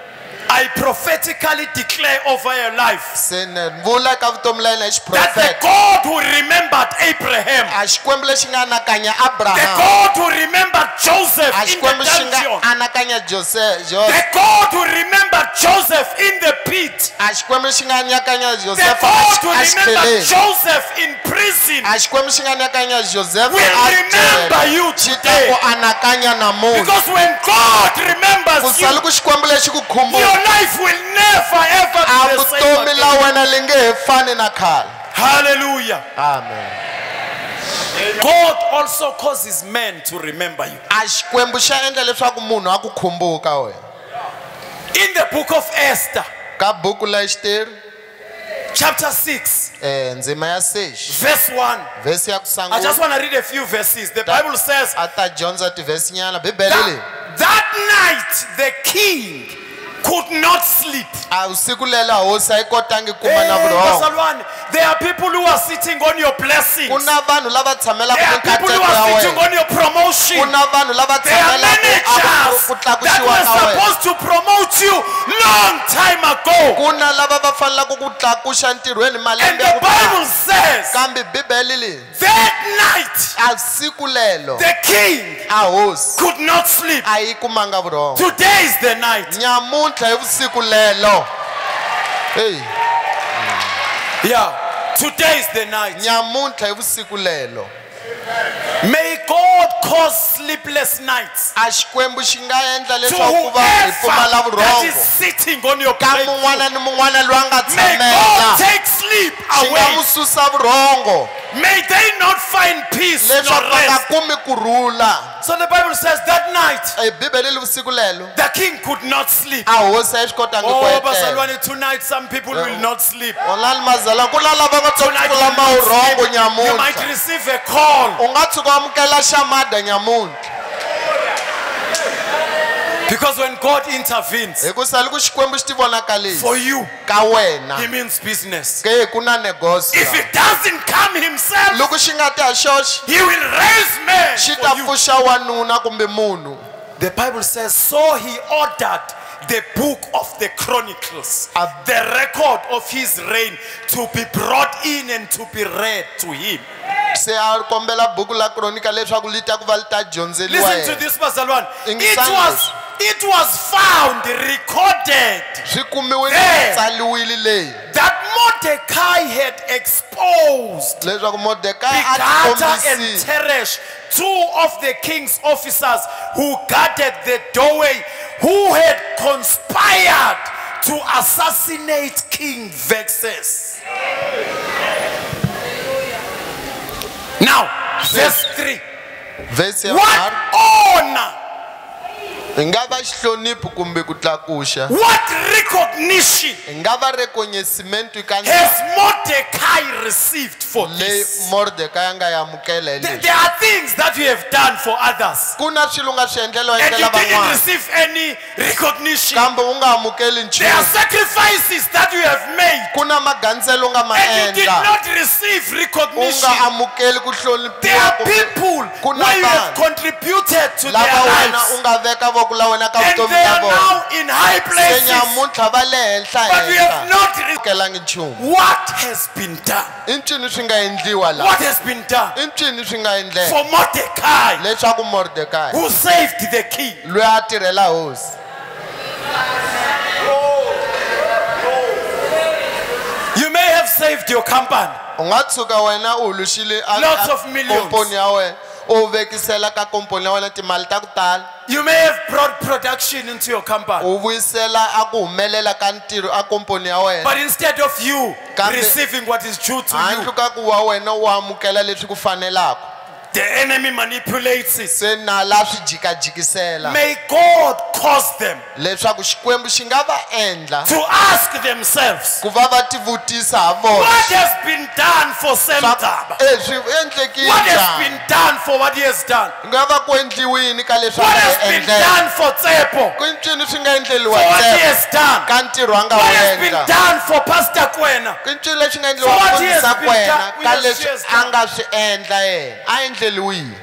I prophetically declare over your life se ni vula ka vutomi la yena hi that the xiprofeta God who remembered Abraham, a xikwembu lexi nga anakanya the abrahamu God who remembered Joseph a in the xikwembu xi nga dungeon, anakanya joseph the God who remembered Joseph in the pit, a xikwembu xi nga anakanya the joseph God who a remembered xikeleni Joseph in prison a xikwembu xi nga anakanya joseph will a remember jele you xi ta today. ku anakanya namuntlha Because when God ku remembers you, sali ku xikwembu lexi ku your khumbuka life will never ever a be the same vutomi la again. wena li nge he fani na khale Hallelujah. amen God also causes men to remember you. a xikwembu xa endla leswaku munhu a ku khumbuka wena In the book of Esther, ka buku la xiteri chapter six, um ndzima ya sex verse one. vhesi ya ku I just sangula want to read a few verses. The Bible says a ta dyondza tivhesi nyana bibele leyi that, that night the king could not sleep. a usiku lelo hosi a yi kotangi ku kuma na Hey, vurhongo. Bazalwane, there are people who are sitting on your blessings. Ku na vanhu lava tshamela There ku are people who mikateko ya are sitting wena. on your promotion. Ku na vanhu lava There are tshamela managers ku that tlakusiwa were ka wena. supposed to promote you long time ago. Ku na lava va fanelaka ku tlakuxa ntirhweni And malembe the ya ku Bible tala. says Kambe Bibele leyi that night a siku lelo the king a hosi could not sleep. a yi kumanga vurhongo. Today is the night. Nyamuntlha hi vusiku lelo. Hey, Yeah, today is the night. nyamuntlha hi vusiku lelo. May God cause sleepless nights A Xikwembu xi nga endla to leswaku ku va hi pfumala whoever that is vurhongo. sitting on your Ka plate. mun'wana ni mun'wana loyi a nga May God tshamela. take sleep Xi nga away. n'wi susa vurhongo May they not find peace nor leswaku va nga rest. kumi kurhula. So the Bible says that night E Bibele li vusiku lelo the king could not sleep. a hosi a yi swi kotangi ku Oh, etlela. Bazalwane, tonight some people will not sleep. Olani mazala ku na lava nga Tonight you, tsakula will not mahurhongo sleep. You might nyamuntlha. receive a call U nga tshuka u amukela xamada nyamuntlha. because when God intervenes Hikusa loko Xikwembu xi ti vonakarisa for you, ka wena he means business. ke ku na negosio. If he doesn't come himself, Loko xi nga ta xoxi he will raise men xi for ta you. pfuxa wanuna kumbe munhu. The Bible says, so he ordered the book of the Chronicles, Ab- the record of his reign, to be brought in and to be read to him. Se a kombela buku la kronika leswaku li ta ku va li ta dyondzeliwa Listen to yena. this, Bazalwane. It Ingisani was, it was found, recorded, Swi kumiwile There. tsaliwile leyi that Mordecai had exposed leswaku Mordekai a Bigtha and tikombisile Teresh, two of the king's officers who guarded the doorway, who had conspired to assassinate King Vexes. Now, verse three. vhesi ya What vunharhu. honor, Hi nga va xihloniphi kumbe ku tlakuxa. what recognition Hi nga va reconnaissement ka has Mordecai received for leyi this? Mordekai a nga yi amukela hi There leswi. there are things that you have done for others, Ku na swilo u nga swi endlela u and you endlela didn't van'wana receive any recognition. kambe u nga amukeli There are nchumu. sacrifices that you have made, Ku na magandzelo u nga ma and you did endla not receive u recognition. nga amukeli ku There hloniphiwa are kumbe people Kuna where you have vanhu contributed to lava their wena u lives, nga veka voko la wena ka and vutomi they bya are vona. now in high Se places, nyamuntlha va le henhla but you have henhla not received. amukelangi nchumu. What has been done? I ncini swi nga endliwa la? What has been done I ncini swi nga endleka for Mordecai, leswaku Mordekai who saved the king? loyi a tirhela hosi You may have saved your company, u nga tshuka wena u huluxile a- Lots a- of millions. komponi ya wena u vekisela ka komponi ya wena timali ta ku tala you may have brought production into your company, u vuyisela a ku humelela ka ntirho a komponi ya wena but instead of you Kambe- receiving what is due to handle you, ka ku wa wena u amukela leswi ku fanelaka the enemy manipulates it. se na la swi jikajikisela May God cause them leswaku xikwembu xi nga va endla to ask themselves, ku va va tivutisa ha vona what has been done for Swa- Semtaba? eh, swi endlekile What has njhani? been done for what he has done? Ku nga va ku endliwini ka leswi a What nga has hi been endlela done for Tsepo? ku ncini swi nga endleliwa For what he ntsena has done? ka ntirho a nga What wu has been endla done for Pastor Kwena? ku ncini leswi nga For endliwa what he has mfundhisa been kwena done- ka yes, leswi yes, a nga swi endla yena a endleliwihi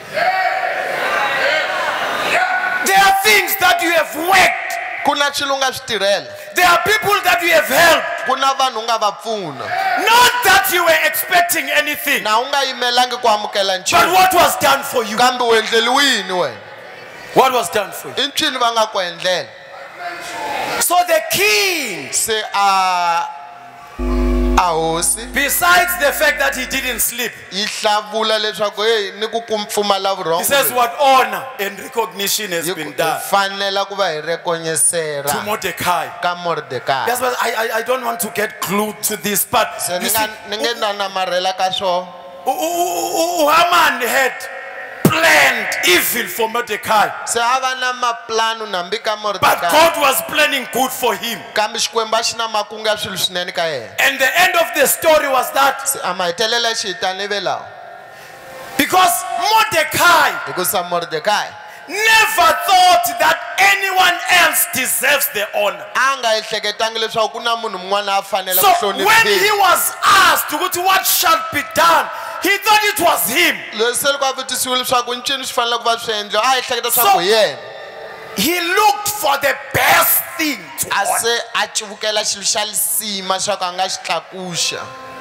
There are things that you have worked. ku na swilo u nga swi tirhela There are people that you have helped. ku na vanhu u nga va pfuna Not that you were expecting anything, na u nga yimelangi ku amukela but nchumu what was done for you? kambe u endleliwini wena What was done for you? i ncini va nga ku endlela So the king, se a a hosi besides the fact that he didn't sleep, yi hlavula leswaku hey ni ku kum- pfumala he says vurhongo what honor and recognition has hi been hi done fanela ku va hi to rekonyesera Mordecai. ka Mordekai That's why I, I, I don't want to get glued to this, but se you ni see, nga ni nge na namarhela ka swona U- U- U- U- Haman had planned evil for Mordecai, se a va na maplanu nambi ka but Mordekai God was planning good for him. kambe xikwembu a xi na makungu ya swilo swinene ka yena And the end of the story was that se a mahetelela xi hitani ve lawa because Mordecai hikusa Mordekai never thought that anyone else deserves the honor. anga ehleketangi leswaku kuna munhu mun'wana a fanele So ku when he hloniphiwa. was asked ukuthi what shall be done, he thought it was him. Loko se loko a vutisiwile leswaku ncini swi fanele ku va swi endliwa a ehleketa So- leswaku hi yena He looked for the best thing to a honor. se a civukela xilo xa lisima swa ku a nga xi tlakuxa.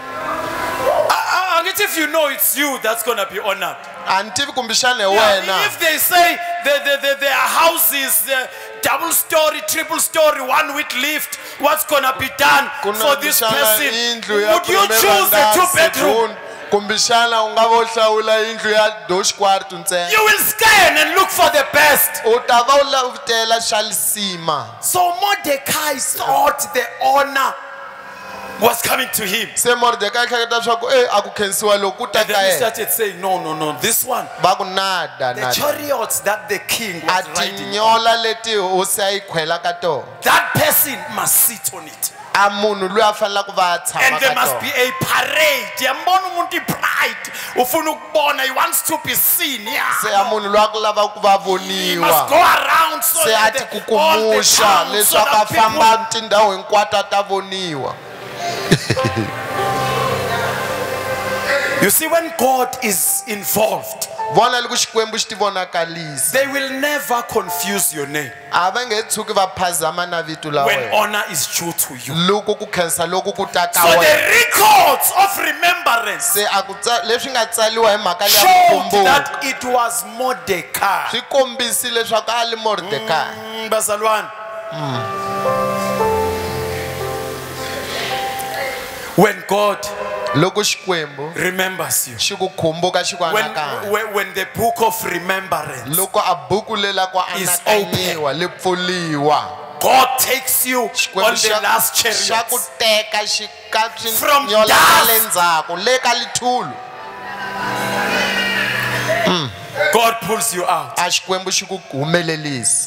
And if you know it's you that's going to be honored. A ni tivi kumbexana hi Yeah, wena. if they say the, the, the, their houses, the double story, triple story, one with lift, what's going to be done Kuna for this kumbexana person? indlu ya Would you khurumela choose a ndhazi, two bedroom? kumbexana u nga vo hlawula yindlu ya doxikwaritu ntsena. You will scan and look for the best. U ta va u langutela swa lisima. So Mordecai thought the honor was coming to him. Se Mordecai ehleketa leswaku e a ku khensiwa loko ku ta And ka then he yena. started saying, no, no, no, this one. Va ku nada The nada. chariots that the king A was riding on, tinyola leti hosi a yi khwela ka tona. that person must sit on it. A munhu loyi a fanele ku va a tshama And there ka must be tona. a parade. Yambona umuntu pride. Ufuna ukubona, he wants to be seen. Se a Yeah. munhu loyi a ku lava ku va He must go voniwa. around so Se a that ti the, all the kukumuxa towns, so leswaku a that people. famba tindhawu hinkwato a ta voniwa. You see, when God is involved, Vona loko Xikwembu xi ti vonakarisa. they will never confuse your name A va nge tshuki va phazama na vito la when wena. honor is due to you. Loko ku khensa loko ku ta ka So the wena. records of remembrance Se a ku tsa leswi nga tsaliwa hi mhaka leya showed mukhumbulo. that it was Mordecai. Swi kombisi leswaku a li Mordecai. Mm, bazalwane. When God Loko Xikwembu remembers you, xi ku khumbuka xi ku when, anakanya. when, when the book of remembrance, Loko a buku lela ku Is anakanyiwa li pfuliwa. God takes you on Xikwembu the last xa ku chariot teka xi ka From swinyola ka le dust. ndzhaku le ka lithulu. God pulls you out. A Xikwembu xi ku humelelisa.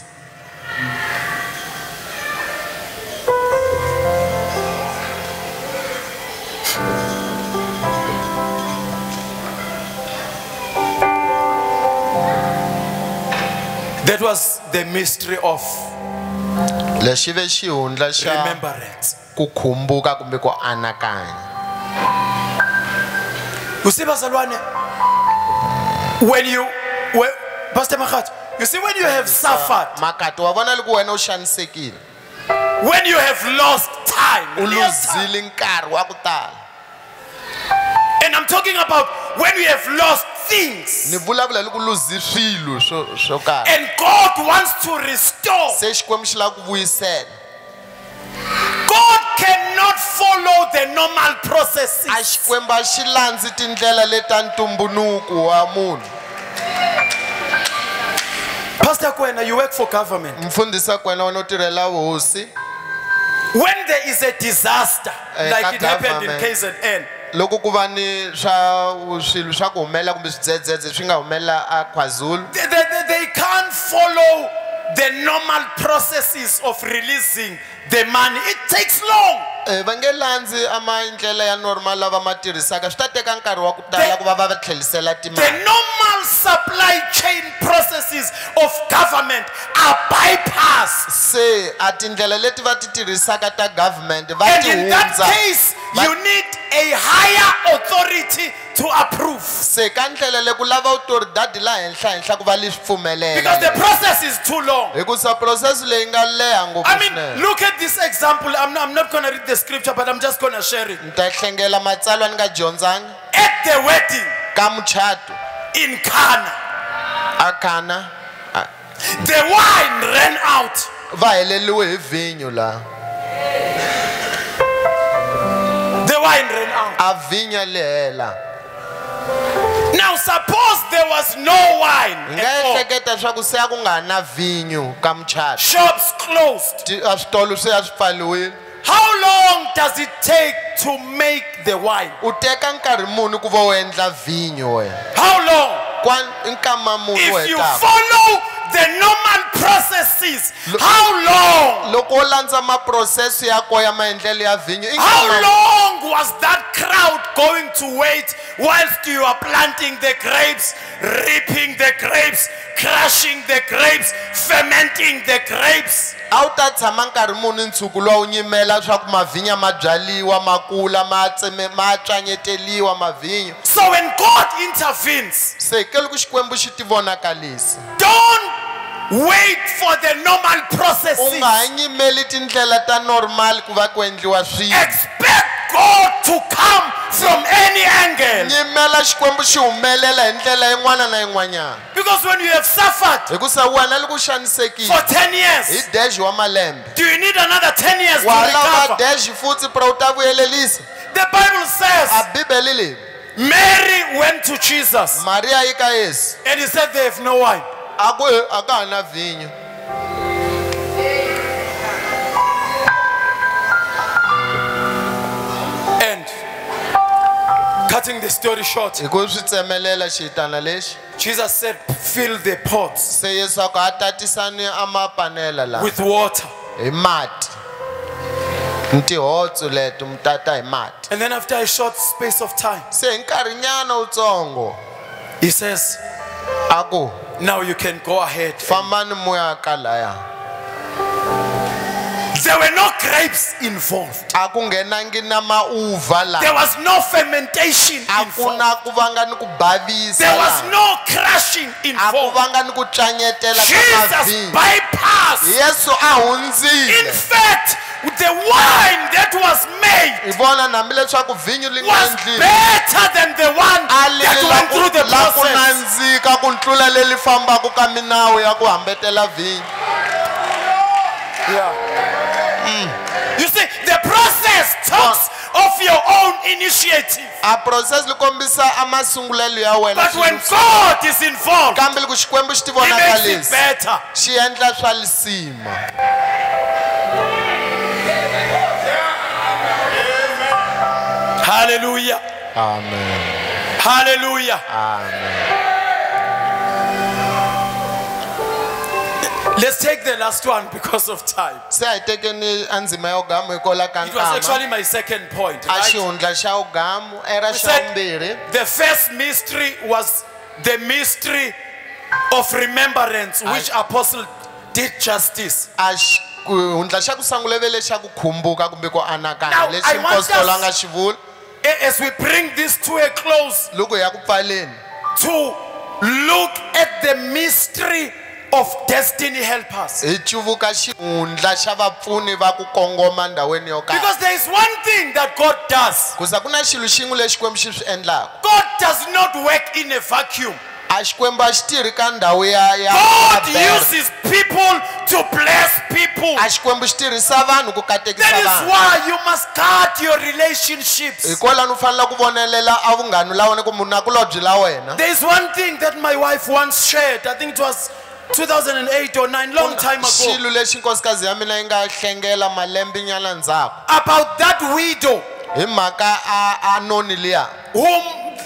That was the mystery of Lexi ve xihundla xa remembrance. ku khumbuka kumbe ku anakanya. You see, bazalwane, when you, when, Pastor Mahat, you see, when you have suffered, Makato wa vona loko wena u xanisekile. when you have lost time, U real time, luzile nkarhi wa ku tala. and I'm talking about when we have lost things, Ni vulavula loko luzi swilo swo swo karhi. and God wants to restore. Se Xikwembu xi lava ku vuyisela. God cannot follow the normal A processes. Xikwembu a xi landzi tindlela leta ntumbuluko wa munhu. Pastor Kwena, you work for government. Mfundhisa kwena wena u tirhela hosi. When there is a disaster, Eh, like ka it happened in government. K Z N, Loko ku va ni swa swilo swa ku humelela kumbe swidzedzedze swi nga humelela a KwaZulu. they, they, they- they can't follow the normal processes of releasing the money. It takes long. Eh, va nge landzi a maendlela ya normal lava ma tirhisaka swi ta teka nkarhi wa ku tala The- ku va va va tlhelisela The timali. normal supply chain processes of government are bypassed. Se a tindlela leti va ti tirhisaka ta government va And ti in that hundza. case, Va- you need a higher authority to approve. Se ka ndlela le ku lava autoridade la henhla henhla ku va leswi Because the pfumelela. process is too long. Hikusa process leyi nga leha ngopfu I mean, swinene. look at this example. I'm not, I'm not going to read the scripture, but I'm just going to share it. Ni ta hlengela matsalwa ni nga dyondzangi At the wedding ka muchato in Cana, a Kana a- the wine ran out. va heleliwe hi vinyo la. The wine ran out. A vinya le hela. Now, suppose there was no wine Hi nga at all. ehleketa swa ku se a ku nga na vinyo ka muchato. Shops closed. Ti- A switolo se a swi pfaliwile. How long does it take to make the wine? U teka nkarhi muni ku va u endla vinyo wena? How long? Kwa nkama muni u If you hetaka? follow the normal processes, how long? Loko u landza maprocess ya ko ya maendlelo ya vinyo i How nkama long was that crowd going to wait whilst you are planting the grapes, reaping the grapes, crushing the grapes, fermenting the grapes? Auta tshama nkarhi muni ntshuku lowu nyimela swa ku mavinya ma byaliwa makula ma tseme ma tswanyeteliwa mavinyo. So when God intervenes, se ke loko Xikwembu xi tivonakalisa, don't wait for the normal processes. u nga ha nyimeli tindlela ta normal ku va ku endliwa swilo. Expect God to come from any angle. Nyimela Xikwembu xi humelela hi ndlela yin'wana na yin'wanyana. Because when you have suffered Hikusa wena loko xanisekile for ten hi years, dash wa malembe, do you need another ten years to wa lava recover? dash futhi pra u ta vuyelelisa. The Bible says A Bibele leyi Mary went to Jesus Maria yi ka Yesu and he said they have no wine. a ku a ka ha na vinyo. And cutting the story short, Hi ku swi tsemelela xitana lexi, Jesus said, fill the pots se Yesu a ku a tatisani a mapanela la with water. hi mati. Ntihotso leto mtata hi mati. And then after a short space of time, Se hi nkarhinyana wutsongo he says, a ku now you can go ahead. fambani muya ka laya. There were no grapes involved. A ku ngenangi na mauva There la. was no fermentation A ku involved. na ku vanga ni ku bavisa There was la. no crushing A ku involved. vanga ni ku tswanyetela ka Jesus mavinyo. bypassed. Yesu a In hundzile. fact, the wine that was made Hi vona nambi leswaku vinyo li nga was endliwa better than the one a that lili went through the la ku process. nandzika ku tlula leli fambaka ka minawu ya ku hambetela vinyo. Yeah. You see, the process talks of your own initiative. A process li kombisa a masungulelo ya wena. But when God is involved, Kambe loko Xikwembu xi He makes it tivonakalisa better. xi endla swa lisima. Hallelujah. Amen. Hallelujah. Amen. Let's take the last one because of time. Se hi tekeni a ndzima ya ugamu hikola ka It was nkama. actually my second point. A Right? xihundla xa ugamu era We xa said vumbirhi. the first mystery was the mystery of remembrance, which Apostle did justice. A xihundla xa ku sungula ve lexa ku khumbuka kumbe ku Now, anakanya I lexi want mpostolo a us- nga xi vula. As we bring this to a close, Loko ya ku pfaleni to look at the mystery of destiny helpers. hi cuvuka xihundla xa vapfuni va ku kongoma ndhawini yo karhi. Because there is one thing that God does. Kuza ku na xilo xin'we lexi Xikwembu xi swi endlaka. God does not work in a vacuum. A Xikwembu a xi tirhi ka ndhawu ya ya God ya berth. uses people to bless people. A Xikwembu xi tirhisa vanhu ku katekisa That is vanhu. why you must guard your relationships. Hikwalaho u fanele ku vonelela a vunghanu la wena ku munhu na kulobye la wena. There is one thing that my wife once shared. I think it was two thousand eight or nine, long time ago, Xilo lexi nkosikazi ya mina yi nga hlengela malembe nyana ndzhaku about that widow hi mhaka a a noni liya whom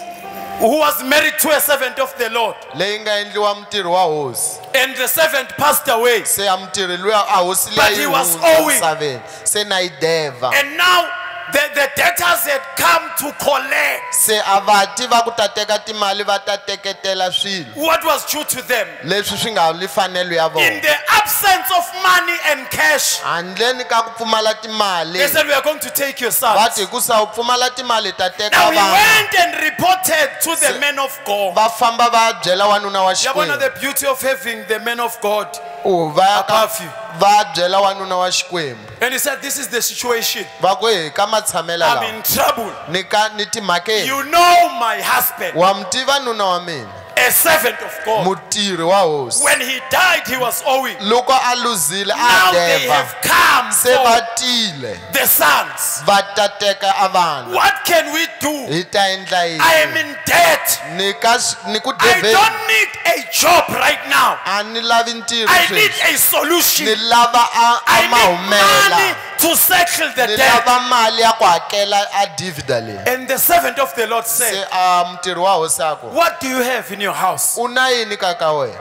who was married to a servant of the Lord, leyi nga endliwa mutirhi wa hosi. and the servant passed away. Se ya mutirhi luya a hosi But liya he yi was hundza owing. misaveni. Se na yi deva. And now the, the debtors had come to collect Se a vati va ku ta teka timali va ta teketela swilo what was due to them. leswi swi nga li fanelo ya In vona. the absence of money and cash, Handleni ka ku pfumala timali they said, we are going to take your son. va ti hikusa u pfumala timali ta teka Now he vana. went and reported to the Se- men of God. Va famba va byela wanuna wa Yabona, Xikwembu. the beauty of having the men of God U va ya ka above you. va byela wanuna wa Xikwembu. And he said, this is the situation. Va ku hi ka matshamela I'm lawa in trouble. ni ka ni timhakeni. You know my husband, Wa mi tiva nuna wa mina a servant of God. mutirhi wa hosi. When he died, he was owing. Loko a luzile Now a they deva have come se for va tile the sons. va ta teka a vana. What can we do? Hi ta endla I am yini? in debt. Ni ka s- ni ku I deveni. don't need a job right now. A ni lavi ntirho I need sweswi. a solution. Ni lava a a I need mahumela. money to settle the Ni debt. lava mali ya ku hakela a divida leyi. And the servant of the Lord Se said, a mutirhi wa hosi a ku what do you have in your house? u na yini ka ka wena?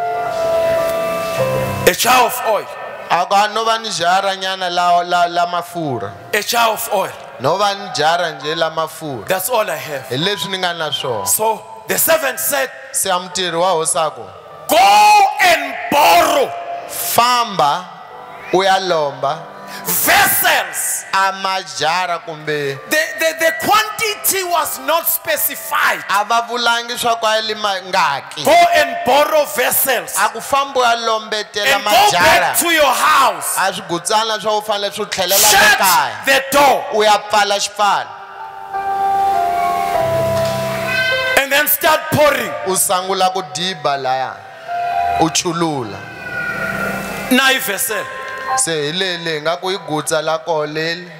A jar of oil. A ku a no va ni jaranyana la la la mafurha. A jar of oil. no va ni jara nje la mafurha. That's all I have. Hi leswi ni nga na swona. So the servant said, Se mutirhi wa hosako, go and borrow famba u ya lomba vessels. a majara kumbe The, the, the quantity was not specified. a va vulangi swa ku a li mangaki. Go and borrow vessels A ku famba u ya lombetela and go majara back to your house. a swigutsana swa u fanele swi tlhelela Shut ekaya the door u ya pfala xipfalo and then start pouring. u sangula ku diba laya u chulula. Na i vessel. Se hi lele nga ku yi gutsa la koho leli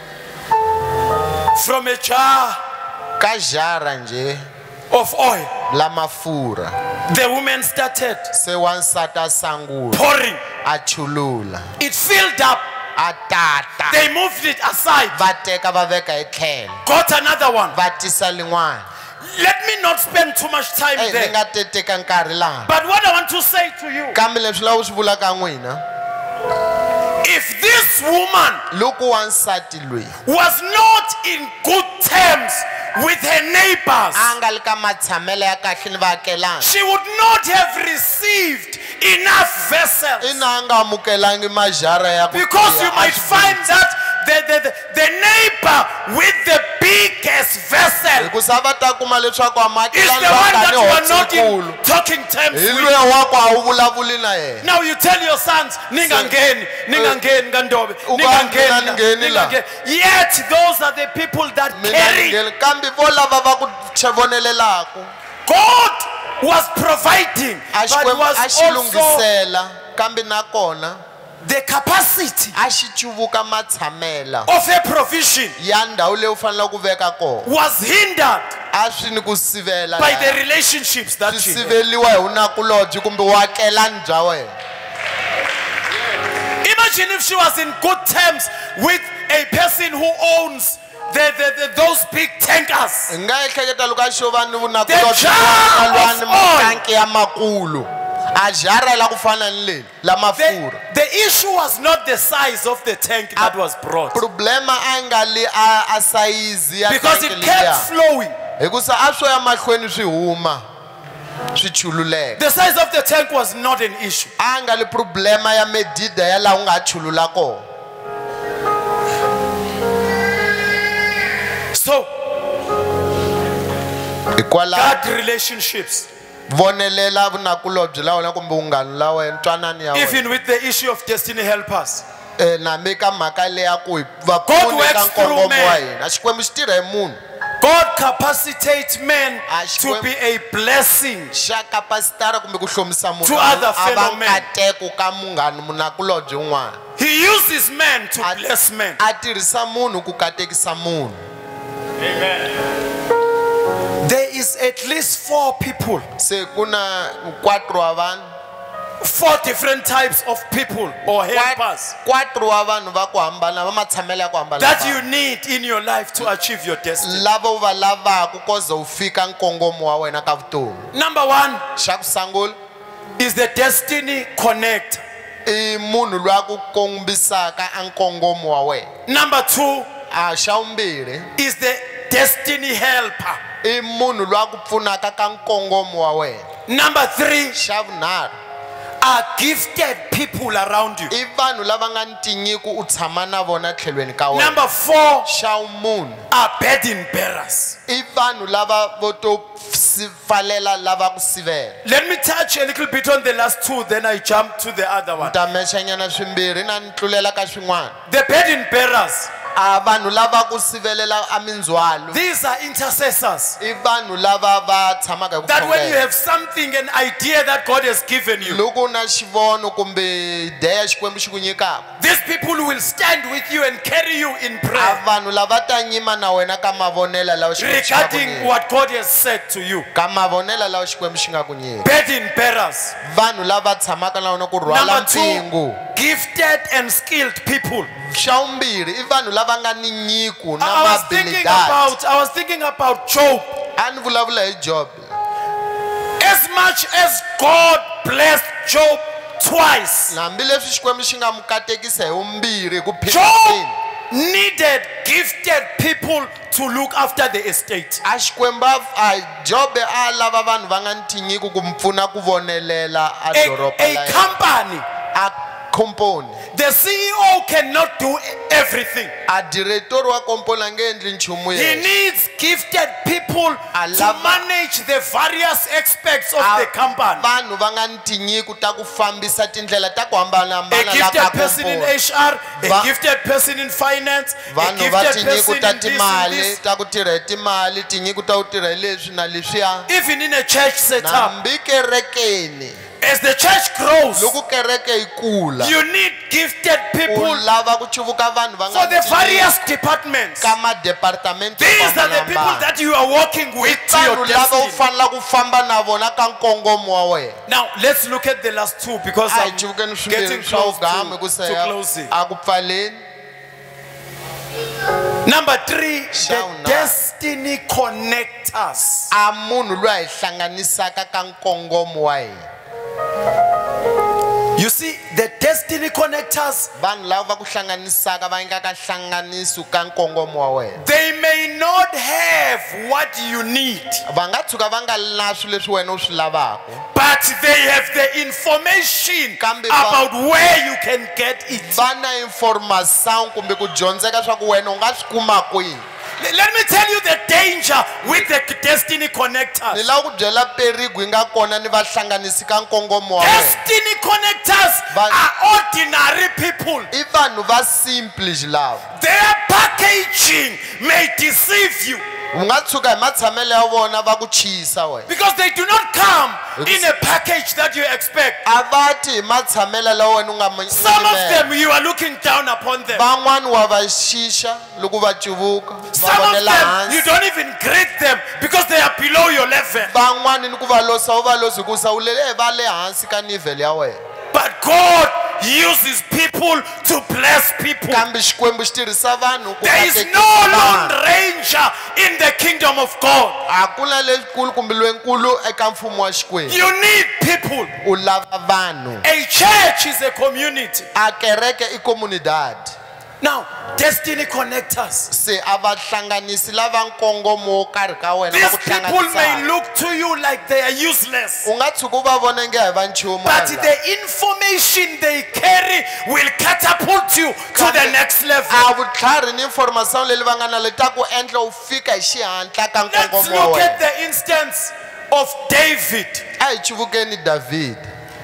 From a jar ka jara nje of oil, la mafurha. the woman started Se wansati a sangula pouring. a chulula It filled up. a tata They moved it aside. va teka va veka hi tlhelo Got another one. va tisa lin'wana. Let me not spend too much time Ni there. nga te teka nkarhi laha But what I want to say to you, kambe leswi lawa swi vulaka n'wina if this woman loko wansati loyi was not in good terms with her neighbors, a nga le ka matshamelo ya kahle ni vaakelana she would not have received enough vessels. i na a nga amukelangi majara ya ku Because tiya, you a might swi find vutisa. that the, the, the, the neighbor with the biggest vessel hikusa va ta kuma leswaku is amaakelani the va one that tani you are not hotsikulu in talking terms hi with. luya wako a wu vulavuli na yena. Now you tell your sons, ningangeni, ningangeni kandobe, Uba mina ningangeni, ningeni la. ningangeni. Yet those are the people that Mina carry. ngeli kambe vo lava va ku chevonelelaka God was providing, a but xikwembu was a xi also lunghisela kambe nakona the capacity a xi cuvuka matshamela of a provision ya ndhawu leyi u fanele ku veka kona was hindered a swi ni ku sivela by the laya. relationships that swi she had. siveliwa hi vunakulobye kumbe vuakelani bya wena. Imagine if she was in good terms with a person who owns the, the, the, those big tankers. hi nga ehleketa loko a xo va ni The jar vunakulobye of matanki ya makulu a jara la ku fana ni leli la The, mafurha. the issue was not the size of the tank that was brought, problema a nga li a a sayizi ya because tanki it kept liya flowing. hikusa a swo ya mahlweni swi huma swi chululeka. The size of the tank was not an issue. a nga li problema ya medida ya laha u nga chulula kona. So, hikwalaho God relationships, vonelela vunakulobye la wena kumbe vunghana la wena ntwanani ya wena. even with the issue of destiny helpers. Eh, nambe ka mhaka leya ku hi va God pfune works ka through nkongomo men. wa hina xikwembu xi tirha hi munhu God capacitates men Ah, to be a blessing. xa kapasitara kumbe ku hlomisa munhu To other a va fellow men. nkateko ka munghana munakulobye un'wana. He uses men to A- bless men. a tirhisa munhu ku katekisa munhu. There is at least four people, Se ku na kwatro wa vanhu four different types of people or helpers kwatro wa vanhu va ku hambana va matshamelo ya ku hambana that you need in your life to achieve your destiny. lava u va lavaka koza u fika nkongomo wa wena ka vutomi. Number one Xa ku sangula is the destiny connect. i munhu loyi a ku kombisaka a nkongomo wa wena. Number two A xa vumbirhi is the destiny helper. i munhu loyi a ku pfunaka ka nkongomo wa wena. Number three Xa vunharhu are gifted people around you. i vanhu lava nga ni tinyiko u tshama na vona tlhelweni ka wena. Number four Xa vumunhu are burden bearers. i vanhu lava vo to si- falela lava ku sivela. Let me touch a little bit on the last two, then I jump to the other one. ta mexanyana swimbirhi na ni tlulela ka swin'wana. The burden bearers, A vanhu lava ku sivelela a mindzwalo these are intercessors. i vanhu lava va tshamaka hi ku That when you khongela. have something, an idea that God has given you, Loko u na xivono kumbe ideya xikwembu xi ku nyikaka, these people will stand with you and carry you in a prayer vanhu lava ta nyima na wena ka mavonela lawa xikwembu xi nga ku regarding nyika. what God has said to you. Ka mavonela lawa xikwembu xi nga ku nyika. Burden bearers. Vanhu lava tshamaka na wena ku rhwala Number two, mpingu. gifted and skilled people. Xa vumbirhi i vanhu lava nga ni nyiko na I was thinking mabilidade. about, I was thinking about Job. A ni vulavula hi Job. As much as God blessed Job twice, Hambileswi xikwembu xi nga mu katekisa hi vumbirhi hi ku Job phindaphinda. needed gifted people to look after the estate. a Xikwembu a Jobe a lava vanhu va nga ntinyiku ku mpfuna ku vonelela a A, doroba a la yena. company, A company the C E O cannot do everything. a director wa company a nge endli nchumu He yena. needs gifted people I to love- manage the various aspects of A the company. vanhu va nga ntinyiku ta ku fambisa tindlela ta ku A hambanahambana la gifted ka person in company. H R, a Va- gifted person in finance, a Vanhu va gifted tinyiku person ta in this and timali this. ta ku tirha hi timali tinyiku ta ku tirha hi leswi na leswiya. Even in a church setup, Nambi kerekeni as the church grows, loko kereke yi kula you need gifted u people lava ku chuvuka vanhu va for nga the ntinyiku various departments. ka madepartamenti yo These are the people hambanahambana. that you are working with to your Vanhu lava u destiny. fanela ku famba na vona ka nkongomo wa wena. Now, let's look at the last two because A hi I'm chuvukeni getting swimbirhi swa close ugama to, ku to seya closing. a ku pfaleni. Number three, the Shawna. destiny connectors. A munhu loyi a hi hlanganisaka ka nkongomo wa hina. You see, the destiny connectors, Vanhu lava va ku hlanganisaka va nga ka hlanganiso ka nkongomo wa wena. they may not have what you need, Va nga tshuka va nga na swilo leswi wena u swi lavaka. but they have the information Kambe va- about where you can get it. Va na information kumbe ku dyondzeka swa ku wena u nga swi kuma kwihi. Let me tell you the danger with the destiny Ni connectors. lava ku byela perigu yi nga kona ni vahlanganisi ka nkongomo wa wena. Destiny connectors Va- are ordinary people. I vanhu va simple lava. Their packaging may deceive you U nga tshuka hi matshamelo ya vona va ku chisa wena. because they do not come in a package that you expect. A va ti hi matshamelo lawa wena u nga ma- Some of yimela. them you are looking down upon them. Van'wani wa va xixa loko va cuvuka va Some of vonela them you hansi. don't even greet them because they are below your level. Van'wani ni ku va losa u va losi hikusa u le va le hansi ka level ya wena. But God uses people to bless people. Kambe Xikwembu xi tirhisa vanhu ku There is katekisa no lone vanhu. ranger in the kingdom of God. A ku na lekulu kumbe lwenkulu eka mfumo wa Xikwembu. You need people. U lava vanhu. A church is a community. A kereke i comunidade. Now, destiny connectors. Se a va hlanganisi lava nkongomo wo karhi ka wena va These ku people may hlanganisa. look to you like they are useless. U nga tshuka u va vona nge a hi va nchumu. But lava. the information they carry will catapult you to the next level. A vutlhari ni information leyi va nga na le ta ku endla u fika hi xihatla ka Let's nkongomo wa look wena. at the instance of David. A hi chuvukeni David.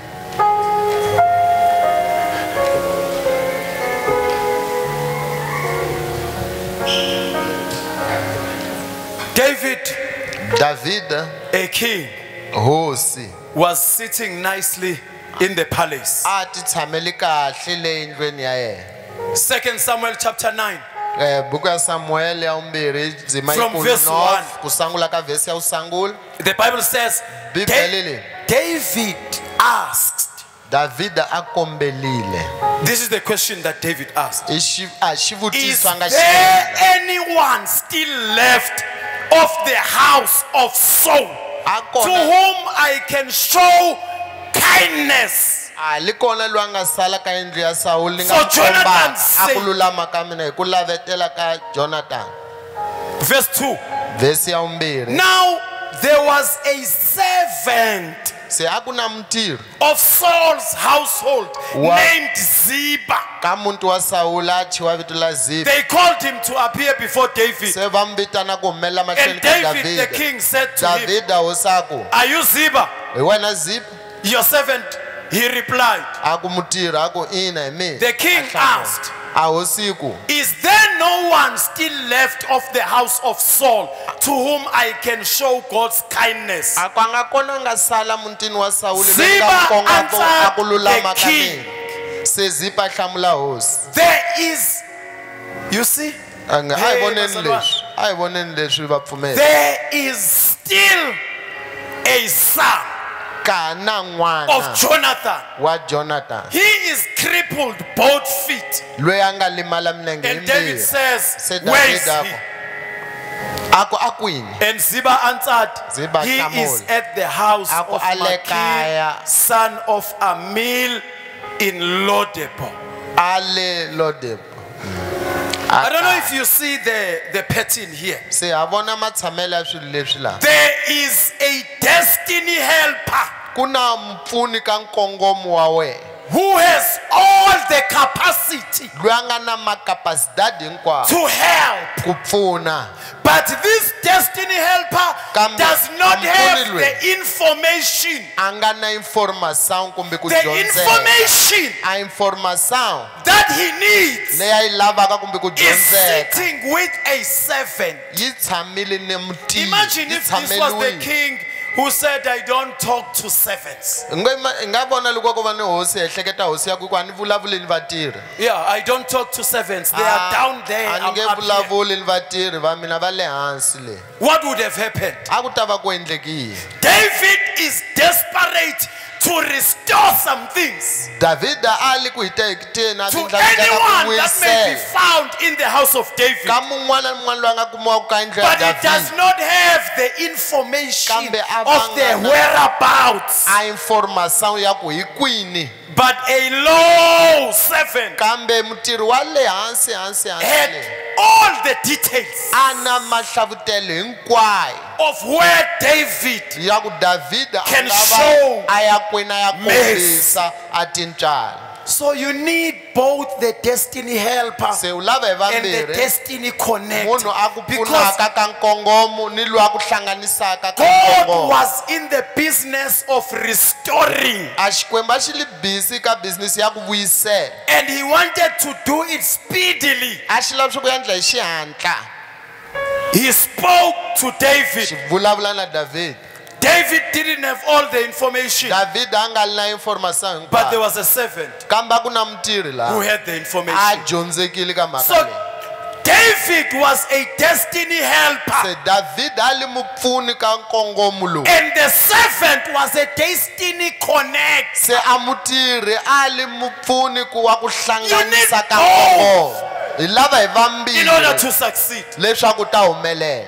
David, David a king, hosi was sitting nicely in the palace. a ti tshameli kahle le endlweni ya yena. Second Samuel chapter nine. Eh buku ya Samuel ya vumbirhi ndzima From yikulu verse no one. ku sangula ka vhesi ya usangula. The Bible says, Bibele Da- leyi David asked. David a kombelile. This is the question that David asked. I xi a Is xivutiso a nga xi there endla. anyone still left of the house of Saul A to kona whom I can show kindness? a li kona loyi a nga sala ka yindlu ya Saul ni For nga Jonathan's kombaka a sake. ku lulama ka mina hi ku lavetela ka Jonathan. Verse two. Vhesi ya vumbirhi. Now there was a servant Se a ku na mutirhi of Saul's household Wa- named Ziba. ka muti wa Saul a thyiwa vito la Ziba. They called him to appear before David. Se va mi vitana ku humelela mahlweni And ka David the David. king said to him, David hosi a ku "Are you Ziba?" hi wena Ziba? Your servant, he replied. A ku mutirhi a ku ina hi mina. The king A hlamula. asked, A hosi ku "Is there no one still left of the house of Saul to whom I can show God's kindness?" a ku a nga kona nga sala mutini wa Saul loyi Ziba nga nkonga ku answered a ku lulama the ka king. mina. Se Ziba a hlamula hosi. There is, you see, A nga- a hi Hey, voneni Masalwana. leswi. A hi voneni leswi va pfumela. there is still a son Ka na of n'wana Jonathan. wa Jonathan He is crippled both feet. loyi a nga limala milenge And David yimbirhi. says, Se "Where is David he?" a ku a kwini? And Ziba answered, Ziba "He hlamula. is at the house Ako of ale Machir, kaya. son of Amil in Lodebar." A le Lodebar. I don't know if you see the, the pattern here. se a vona matsamelo ya swilo leswi laha There is a destiny helper ku na mpfuni ka nkongomo wa wena who has all the capacity loyi a nga na makapasidadi hinkwawo to help. ku pfuna But this destiny helper Kambe does not ampuni have loyi the information. a nga na informação kumbe ku The dyondzela information a informação that he needs leyi a yi lavaka kumbe ku is dyondzeka sitting with a servant. yi tshamile ni mutivi Imagine yi if this was the tshameliwile king who said, I don't talk to servants. hi nga hi nga vona loko ko va ni hosi hi ehleketa hosi ya ku ku a ni vulavuli ni vatirhi Yeah, I don't talk to servants. They are down there. a ni I'm nge up here. vulavuli ni vatirhi va mina va le hansi le What would have happened? a ku ta va ku endlekile David is desperate to restore some things davhida a li ku hita hekiteni a to tindlavuka ku anyone that may be vuyisela found in the house of David. ka mun'wana na mun'wana loyi a nga kumiwaka ka yindlu ya But it does davhida not have the information Kambe a of the vanga na- whereabouts. a informação ya ku hi kwini But a low servant kambe mutirhi wa le hansi hansi hansi had le all the details a na mahlavutelo hinkwayo of where David ya ku davhida a Can nga va show a ya kwini a ya mercy. kombisa a tintswala So you need both the destiny helper se u lava hi and the vambirhi destiny connect. munhu a ku Because pfunaka ka nkongomo ni loyi a ku hlanganisaka ka God nkongomo was in the business of restoring, a xikwembu a xi li busy ka business ya ku vuyisela and he wanted to do it speedily. a xi lavi swi ku endla hi xihatla He spoke to David. xi vulavula na davhida David didn't have all the information, davhida a nga li na informação but there hinkwayo was a servant kambe a ku na mutirhi who laha had the a information. dyondzekile ka mhaka So leyi David was a destiny helper, se davhida a li mupfuni ka nkongomo lowu and the servant was a destiny connect. se a mutirhi a li mupfuni ku wa ku hlanganisa ka both nkongomo hi lava hi In order vambirhi to succeed, leswaku ta humelela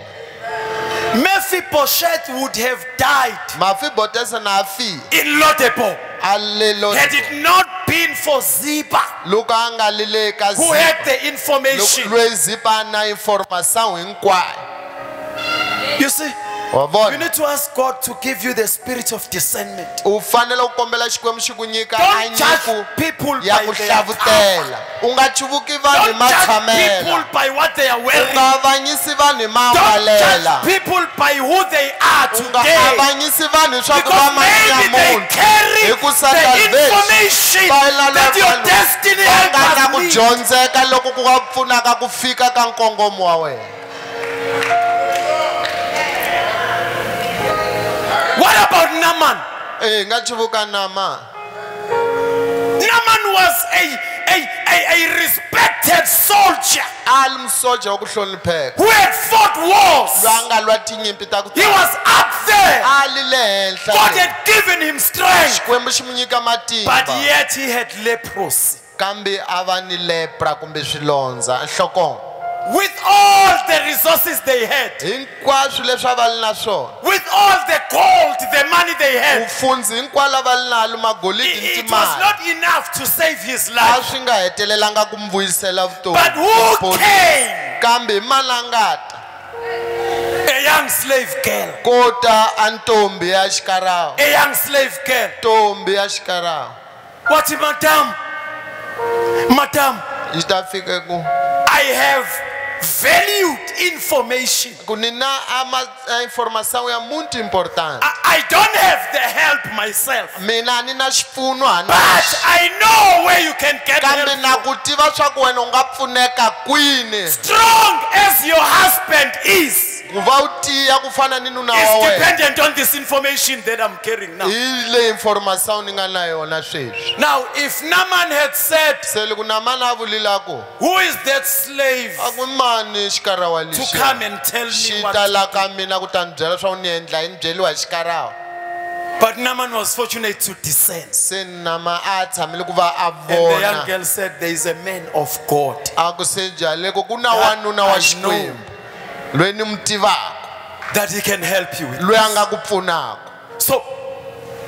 Mephibosheth would have died mafibotese na a fi in Lodebar a lelo had it not been for Ziba, loko a nga lile ka who Ziba had the information. loyi Ziba a na informação hinkwayo You see, wa you vona need to ask God to give you the spirit of discernment. u fanele ku kombela xikwembu xi ku nyika a Don't judge nyiku people ya by ku their cover. hlavutela u nga chuvuki vanhu hi Don't judge people matshamela by what they are u wearing. nga avanyisi vanhu hi Don't mambalela judge people by who they are u nga today. avanyisi vanhu hi swa ku va Because manya maybe they munhu carry hi ku the salvation information va lava that your vanhu destiny va nga na helpers ku need. dyondzeka loko ku va pfunaka ku fika ka nkongomo wa wena What about Naaman? eh nga chuvuka nama Naaman was a, a, a, a respected soldier a li musoja wa ku hlonipheka who had fought wars. loyi a nga lwa tinyimpi ta ku He was up there. a li le henhla God le. had given him strength, xikwembu xi mu nyika but matimba yet he had leprosy. kambe a va ni lepra kumbe swilondza enhlokweni With all the resources they had, hinkwaswo leswi a va li na swona with all the gold, the money they had, vupfundzi hinkwalo a va li nalo magolidi ni it was timali not enough to save his a life. swi nga hetelelanga ku mi vuyisela But who vutomi came? kambe hi malangata A young slave girl. ko ta a ntombi ya xikarawa A young slave girl. ntombi ya xikarawa What, madam? Madam, yi ta fika ku I have valued information. ku ni na a ma- a informação ya muito importante I, I don't have the help myself, mina ni na xipfuno ha na but I know where you can get kambe help. na ku tiva swa ku wena u nga pfuneka kwini Strong as your husband is, ku va u tiya ku fana ni nuna wa is wena dependent on this information that I'm carrying now. hi le informação ni nga na yona sweswi Now, if Naaman had said, se loko namana a vulila ku who is that slave a ku mani xikarawa to lexi come and tell me xi what ta to la do? ka mina ku ta ni byela swa ku ni endla hi ni byeliwa hi xikarawa But Naaman was fortunate to discern. se nama a tshamile ku va a And the young vona girl said, there is a man of God. a ku se byaleko ku na That wanuna wa I xikwembu loyi ni mu tivaka that he can help you with. loyi a nga ku pfunaka So,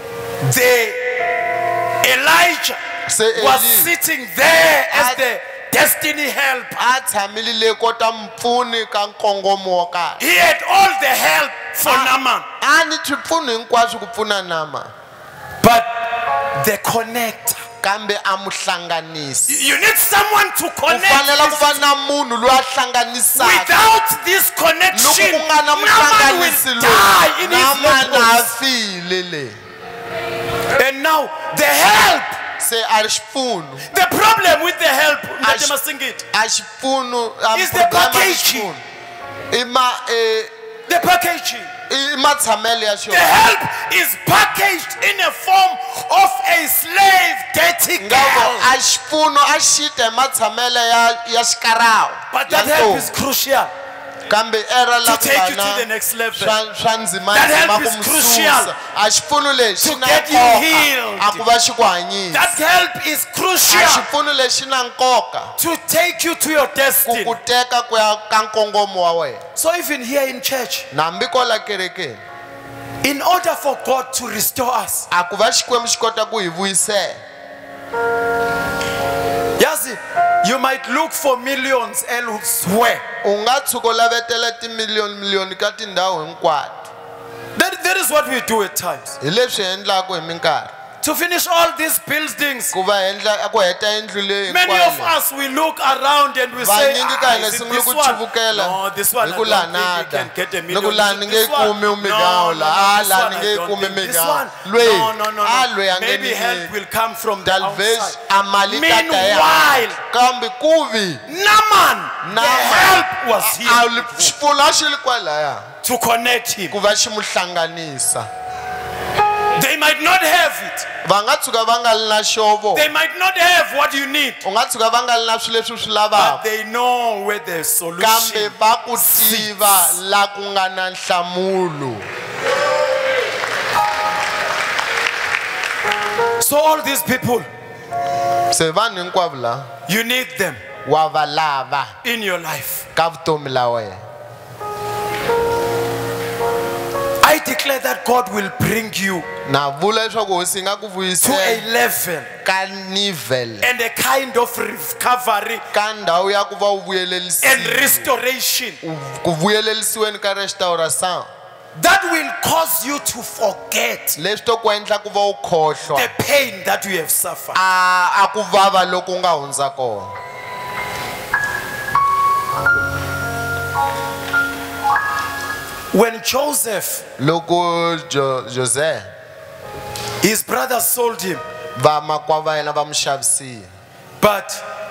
the Elijah se was Eli sitting there as At- the destiny help. a tshamile le kota mpfuni ka nkongomo wo karhi. He had all the help for Naaman. A ni swipfuno hinkwaswo ku pfuna Naaman. But the connector. Kambe a muhlanganisi. You need someone to connect. Kufanele ku va na munhu loyi a hlanganisaka. Without this connection, Loko ku nga na Naaman will muhlanganisi die in his Naaman a lepers. file le. And now the help. Se a ri xipfuno. The problem with the help, Ash- Singit, A xipfuno a is the problema ni packaging. xipfuno. I ma eh The packaging. i matshamelo ya The xona. help is packaged in a form of a slave, dirty Ngabo girl. a xipfuno a xita hi matshamelo ya ya xikarawa. But that ya help ntombi. is crucial. Kambe era la To take you to the next level. swa swa ndzima That ndzima help ku is mi crucial. susa. A xipfuno lexi To na get you nkoka healed. a ku va xi ku hanyisa. That help is A crucial xipfuno lexi na nkoka to take you to your ku destiny. ku teka ku ya ka nkongomo wa wena. So even here in church, Nambi ko la kerekeni in order for God to restore us, a ku va xikwembu xi kota ku hi vuyisela. yes, you might look for millions elsewhere. U nga tshuka u lavetela timiliyoni miliyoni ka tindhawu hinkwato. That, that is what we do at times. Hi leswi hi endlaka hi minkarhi. To finish all these buildings, Ku va endla ku heta yindlu leyi many of hinkwayo. us, we look around and we say, Vanyingi ka ah, hina is it sungula this ku one? chuvukela. No, this one, I Hi ku don't think lanada. we can get a Ni million. ku la Is ni it nge this one? kumi No, umigao no, la. no, Ah, this la one ni I nge don't kumi think. This umigao. one, Lweyi. no, no, no, Ah, no. lweyi a nge Maybe ni help nyiki. will come from the Talvez outside. a mali ta ta Meanwhile, ya. Kambe kuvi Naaman, the Naaman. help was a here li xipfuno a xi li kwalaya to connect him. ku va xi mu hlanganisa. They might not have it. Va nga tshuka va nga li na xovo. They might not have what you need. U nga tshuka va nga li na swilo leswi u swi But lavaka. they know where the Kambe solution. va ku tiva la ku nga na nhlamulo. So all these people, Se vanhu hinkwavo la you need them wa va lava in your life. ka vutomi la wena. I declare that God will bring you Na vula leswaku hosi yi nga ku to a vuyisela level ka nivel and a kind of recovery ka ndhawu ya ku va u and vuyelerisiwa. restoration Ku vuyelerisiweni ka restauração. that will cause you to forget Leswi to ku endla ku va u khohlwa. the pain that you have suffered. A a ku vava loku nga hundza kona. When Joseph, Loko Jo- Jose his brothers sold him, va makwavo va yena va mu xavisile. but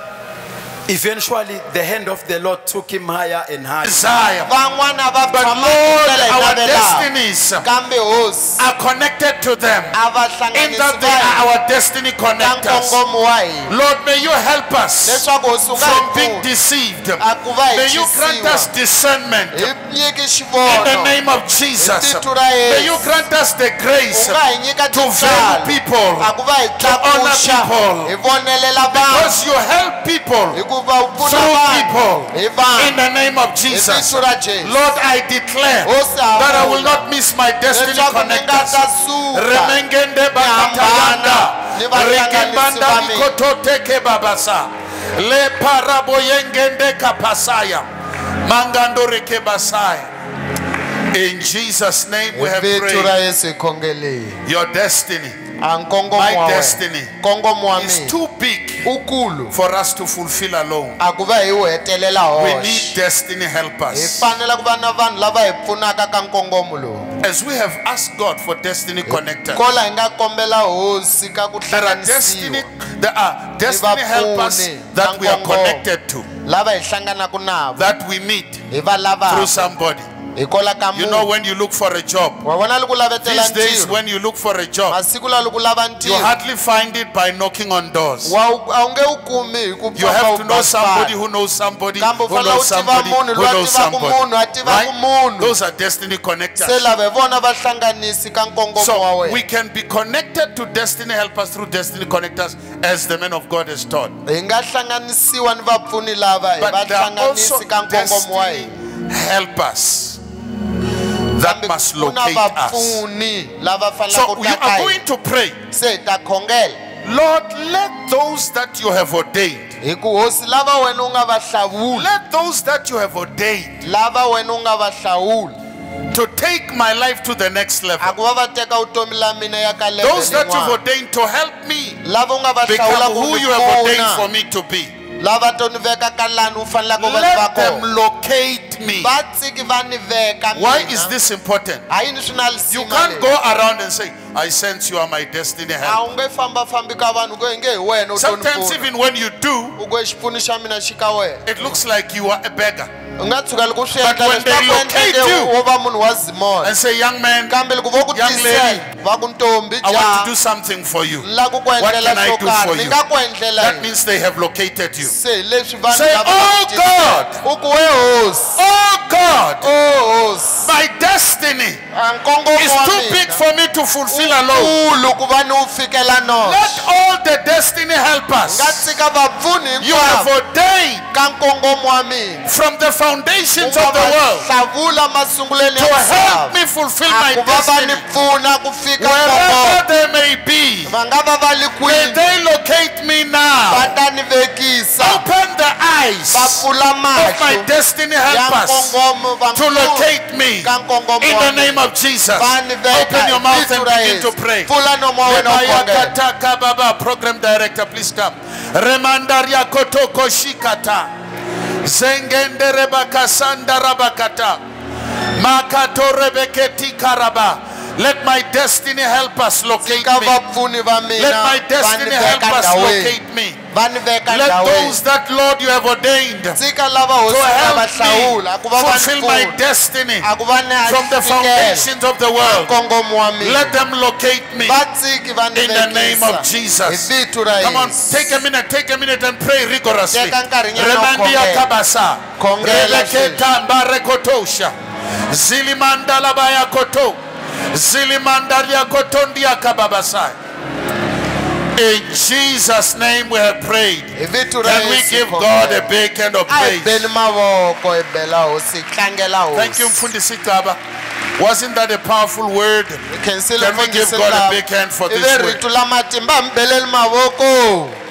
eventually the hand of the Lord took him higher and higher. Desire. Van'wana va But tshama Lord, ndlela hi our navelaka. destinies Kambe hosi are connected to them. a va In that hlanganisi they are va our destiny ka connectors. nkongomo wa hina. Lord, may you help us Leswaku hosi u nga from hi being pfuni. deceived. A ku va hi May you grant us xisiwa. discernment Hi nyiki in the xivono. name of Jesus. Hi vito ra May you Yesu. grant us the U grace nga hi nyika to value tintswalo. people A ku va hi honor tlakuxa. people. Hi vonelela vanhu. because you help people Hikuva u pfuna through vanhu. people Hi vanhu. in the name of Hi Jesus. vito ra Jesu. Lord, I declare Hosi a that I will vula. not miss my destiny Leswaku ni nga connectors. ta suka. Remengende bakatayanda Ni vahlanganisi Rikimbanda va mina. mikototeke babasa le paraboyengende kapasaya mangando rekebasaya. In Jesus' name we Hi have vito ra prayed. Yesu hi khongeleni. Your destiny A nkongomo My wa wena. destiny Nkongomo wa is mina. too big Ukulu. for us to fulfill alone. A ku va hi wu hetelela We hoxe. need destiny Hi helpers. fanele ku va na vanhu lava hi pfunaka ka nkongomo lowu. As we have asked God for destiny connectors, Kola hi nga kombela hosi ka ku there are destiny, hlanganisiwa. there are destiny helpers that we are connected to, Lava hi hlanganaka na vo. that we meet Hi va lava. through somebody. Hi kola ka You know, munhu. when you look for a job, Wa vona loko u lavetela these days ntirho. when you look for a job, Masiku lawa loko u lava you ntirho. hardly find it by knocking on doors. Wa u- a wu nge wu kumi hi ku You famba have u to know basipala. somebody who knows somebody who Kambe u fanele knows u tiva somebody munhu who loyi a knows tivaka somebody. munhu a tivaka Right? munhu. Those are destiny Se connectors. lava hi vona vahlanganisi ka nkongomo wa So wena. we can be connected to destiny helpers through destiny connectors, as the man of God has taught. Hi nga hlanganisiwa ni vapfuni lava hi But there are also vahlanganisi ka nkongomo wa destiny hina. helpers that must Kuna locate us. vapfuni lava fanele So ku you ta ka are hina. going to pray, Se hi ta khongela. Lord, let those that you have ordained hi ku hosi lava wena u nga va hlawula let those that you have ordained lava wena u nga va hlawula to take my life to the next level, a ku va va teka vutomi la mina ya ka level those that you've yin'wana. ordained to help me lava u nga va hlawula become ku who ni you have ordained for pfuna me to be, lava to ni veka ka lani u faneleke va va let them kona locate me. va tsiki va ni veka Why mina. is this important? a yini swi na You lisima can't leyi. go around and say, I sense you are my destiny a help. wu nge fambafambi ka vanhu ku nge hi wena u to ni Sometimes pfuna even when you do, u ku xipfuni xa mina xi ka wena it looks like you are a beggar. u nga tshuka loko swi But endla when leswi they va ku locate endleke you wo va munhu wa zimoya And say, young man, kambe loko vo ku Young lady, tisela va ku ntombi I want to do jaha something for you. ni lava ku ku What endlela can I swo do for karhi ni you? nga ku endlela That yini means they have located you. se hi leswi vanhu Say, lava oh va ku God, tisela. u ku we hosi oh God, o hosi my destiny a nkongomo is wa too big mina for me to fulfill alone. kulu ku va ni wu fikela Let noxe all the destiny help nga us tshika vapfuni you have hinkwavo ordained ka nkongomo wa mina from the foundations ku of the va world hlavula masunguleni to ya help misava me fulfill a my ku va va ni destiny. pfuna ku fika Wherever nkongomo they may be, va nga va va li may kwini they locate me va now. ta ni vekisa Open the eyes va pfula of my mahlo destiny ya help us nkongomo va to locate me ka nkongomo in wa the mina. name of Jesus. Va ni veka Open your hi mouth vito and ra begin to Yesu. pray. Pfula nomo wa wena u khongela. Lemayakata kababa, program director, please come. Remandaria kotoko shikata. Zengende rebaka sanda rabakata. Makato rebeketi karaba. Let my destiny help us locate Ka me. vapfuni va Let mina my va ni destiny help veka us ndhawini locate me. va ni veka Let ndhawini those that, Lord, you have ordained to tsika lava hosi nga va help hlawula ku me va va ni fulfill my pfuna destiny a ku va ni from the fikela foundations of the world. nkongomo wa mina Let them locate me va tsiki va ni in the name of vekisa hi Jesus. vito ra Come on, Yesu. take a minute, take a minute and pray rigorously. Teka nkarhinyana u Remandia khongela. kabasa. Khongela Rebeketa mbarekotosha. Zilimandala baya koto. Zilimandaria kotondia kababasai. In Jesus' name we have prayed. Hi vito ra Can we Yesu give khongela. God a big hand of a hi praise? beni mavoko hi bela hosi hi tlangela Thank you, hosi Mfundisi Gaba. Wasn't that a powerful word? khensile Can we give mfundhisi God a lava. big hand for i this ve word? rito la matimba mi beleli mavoko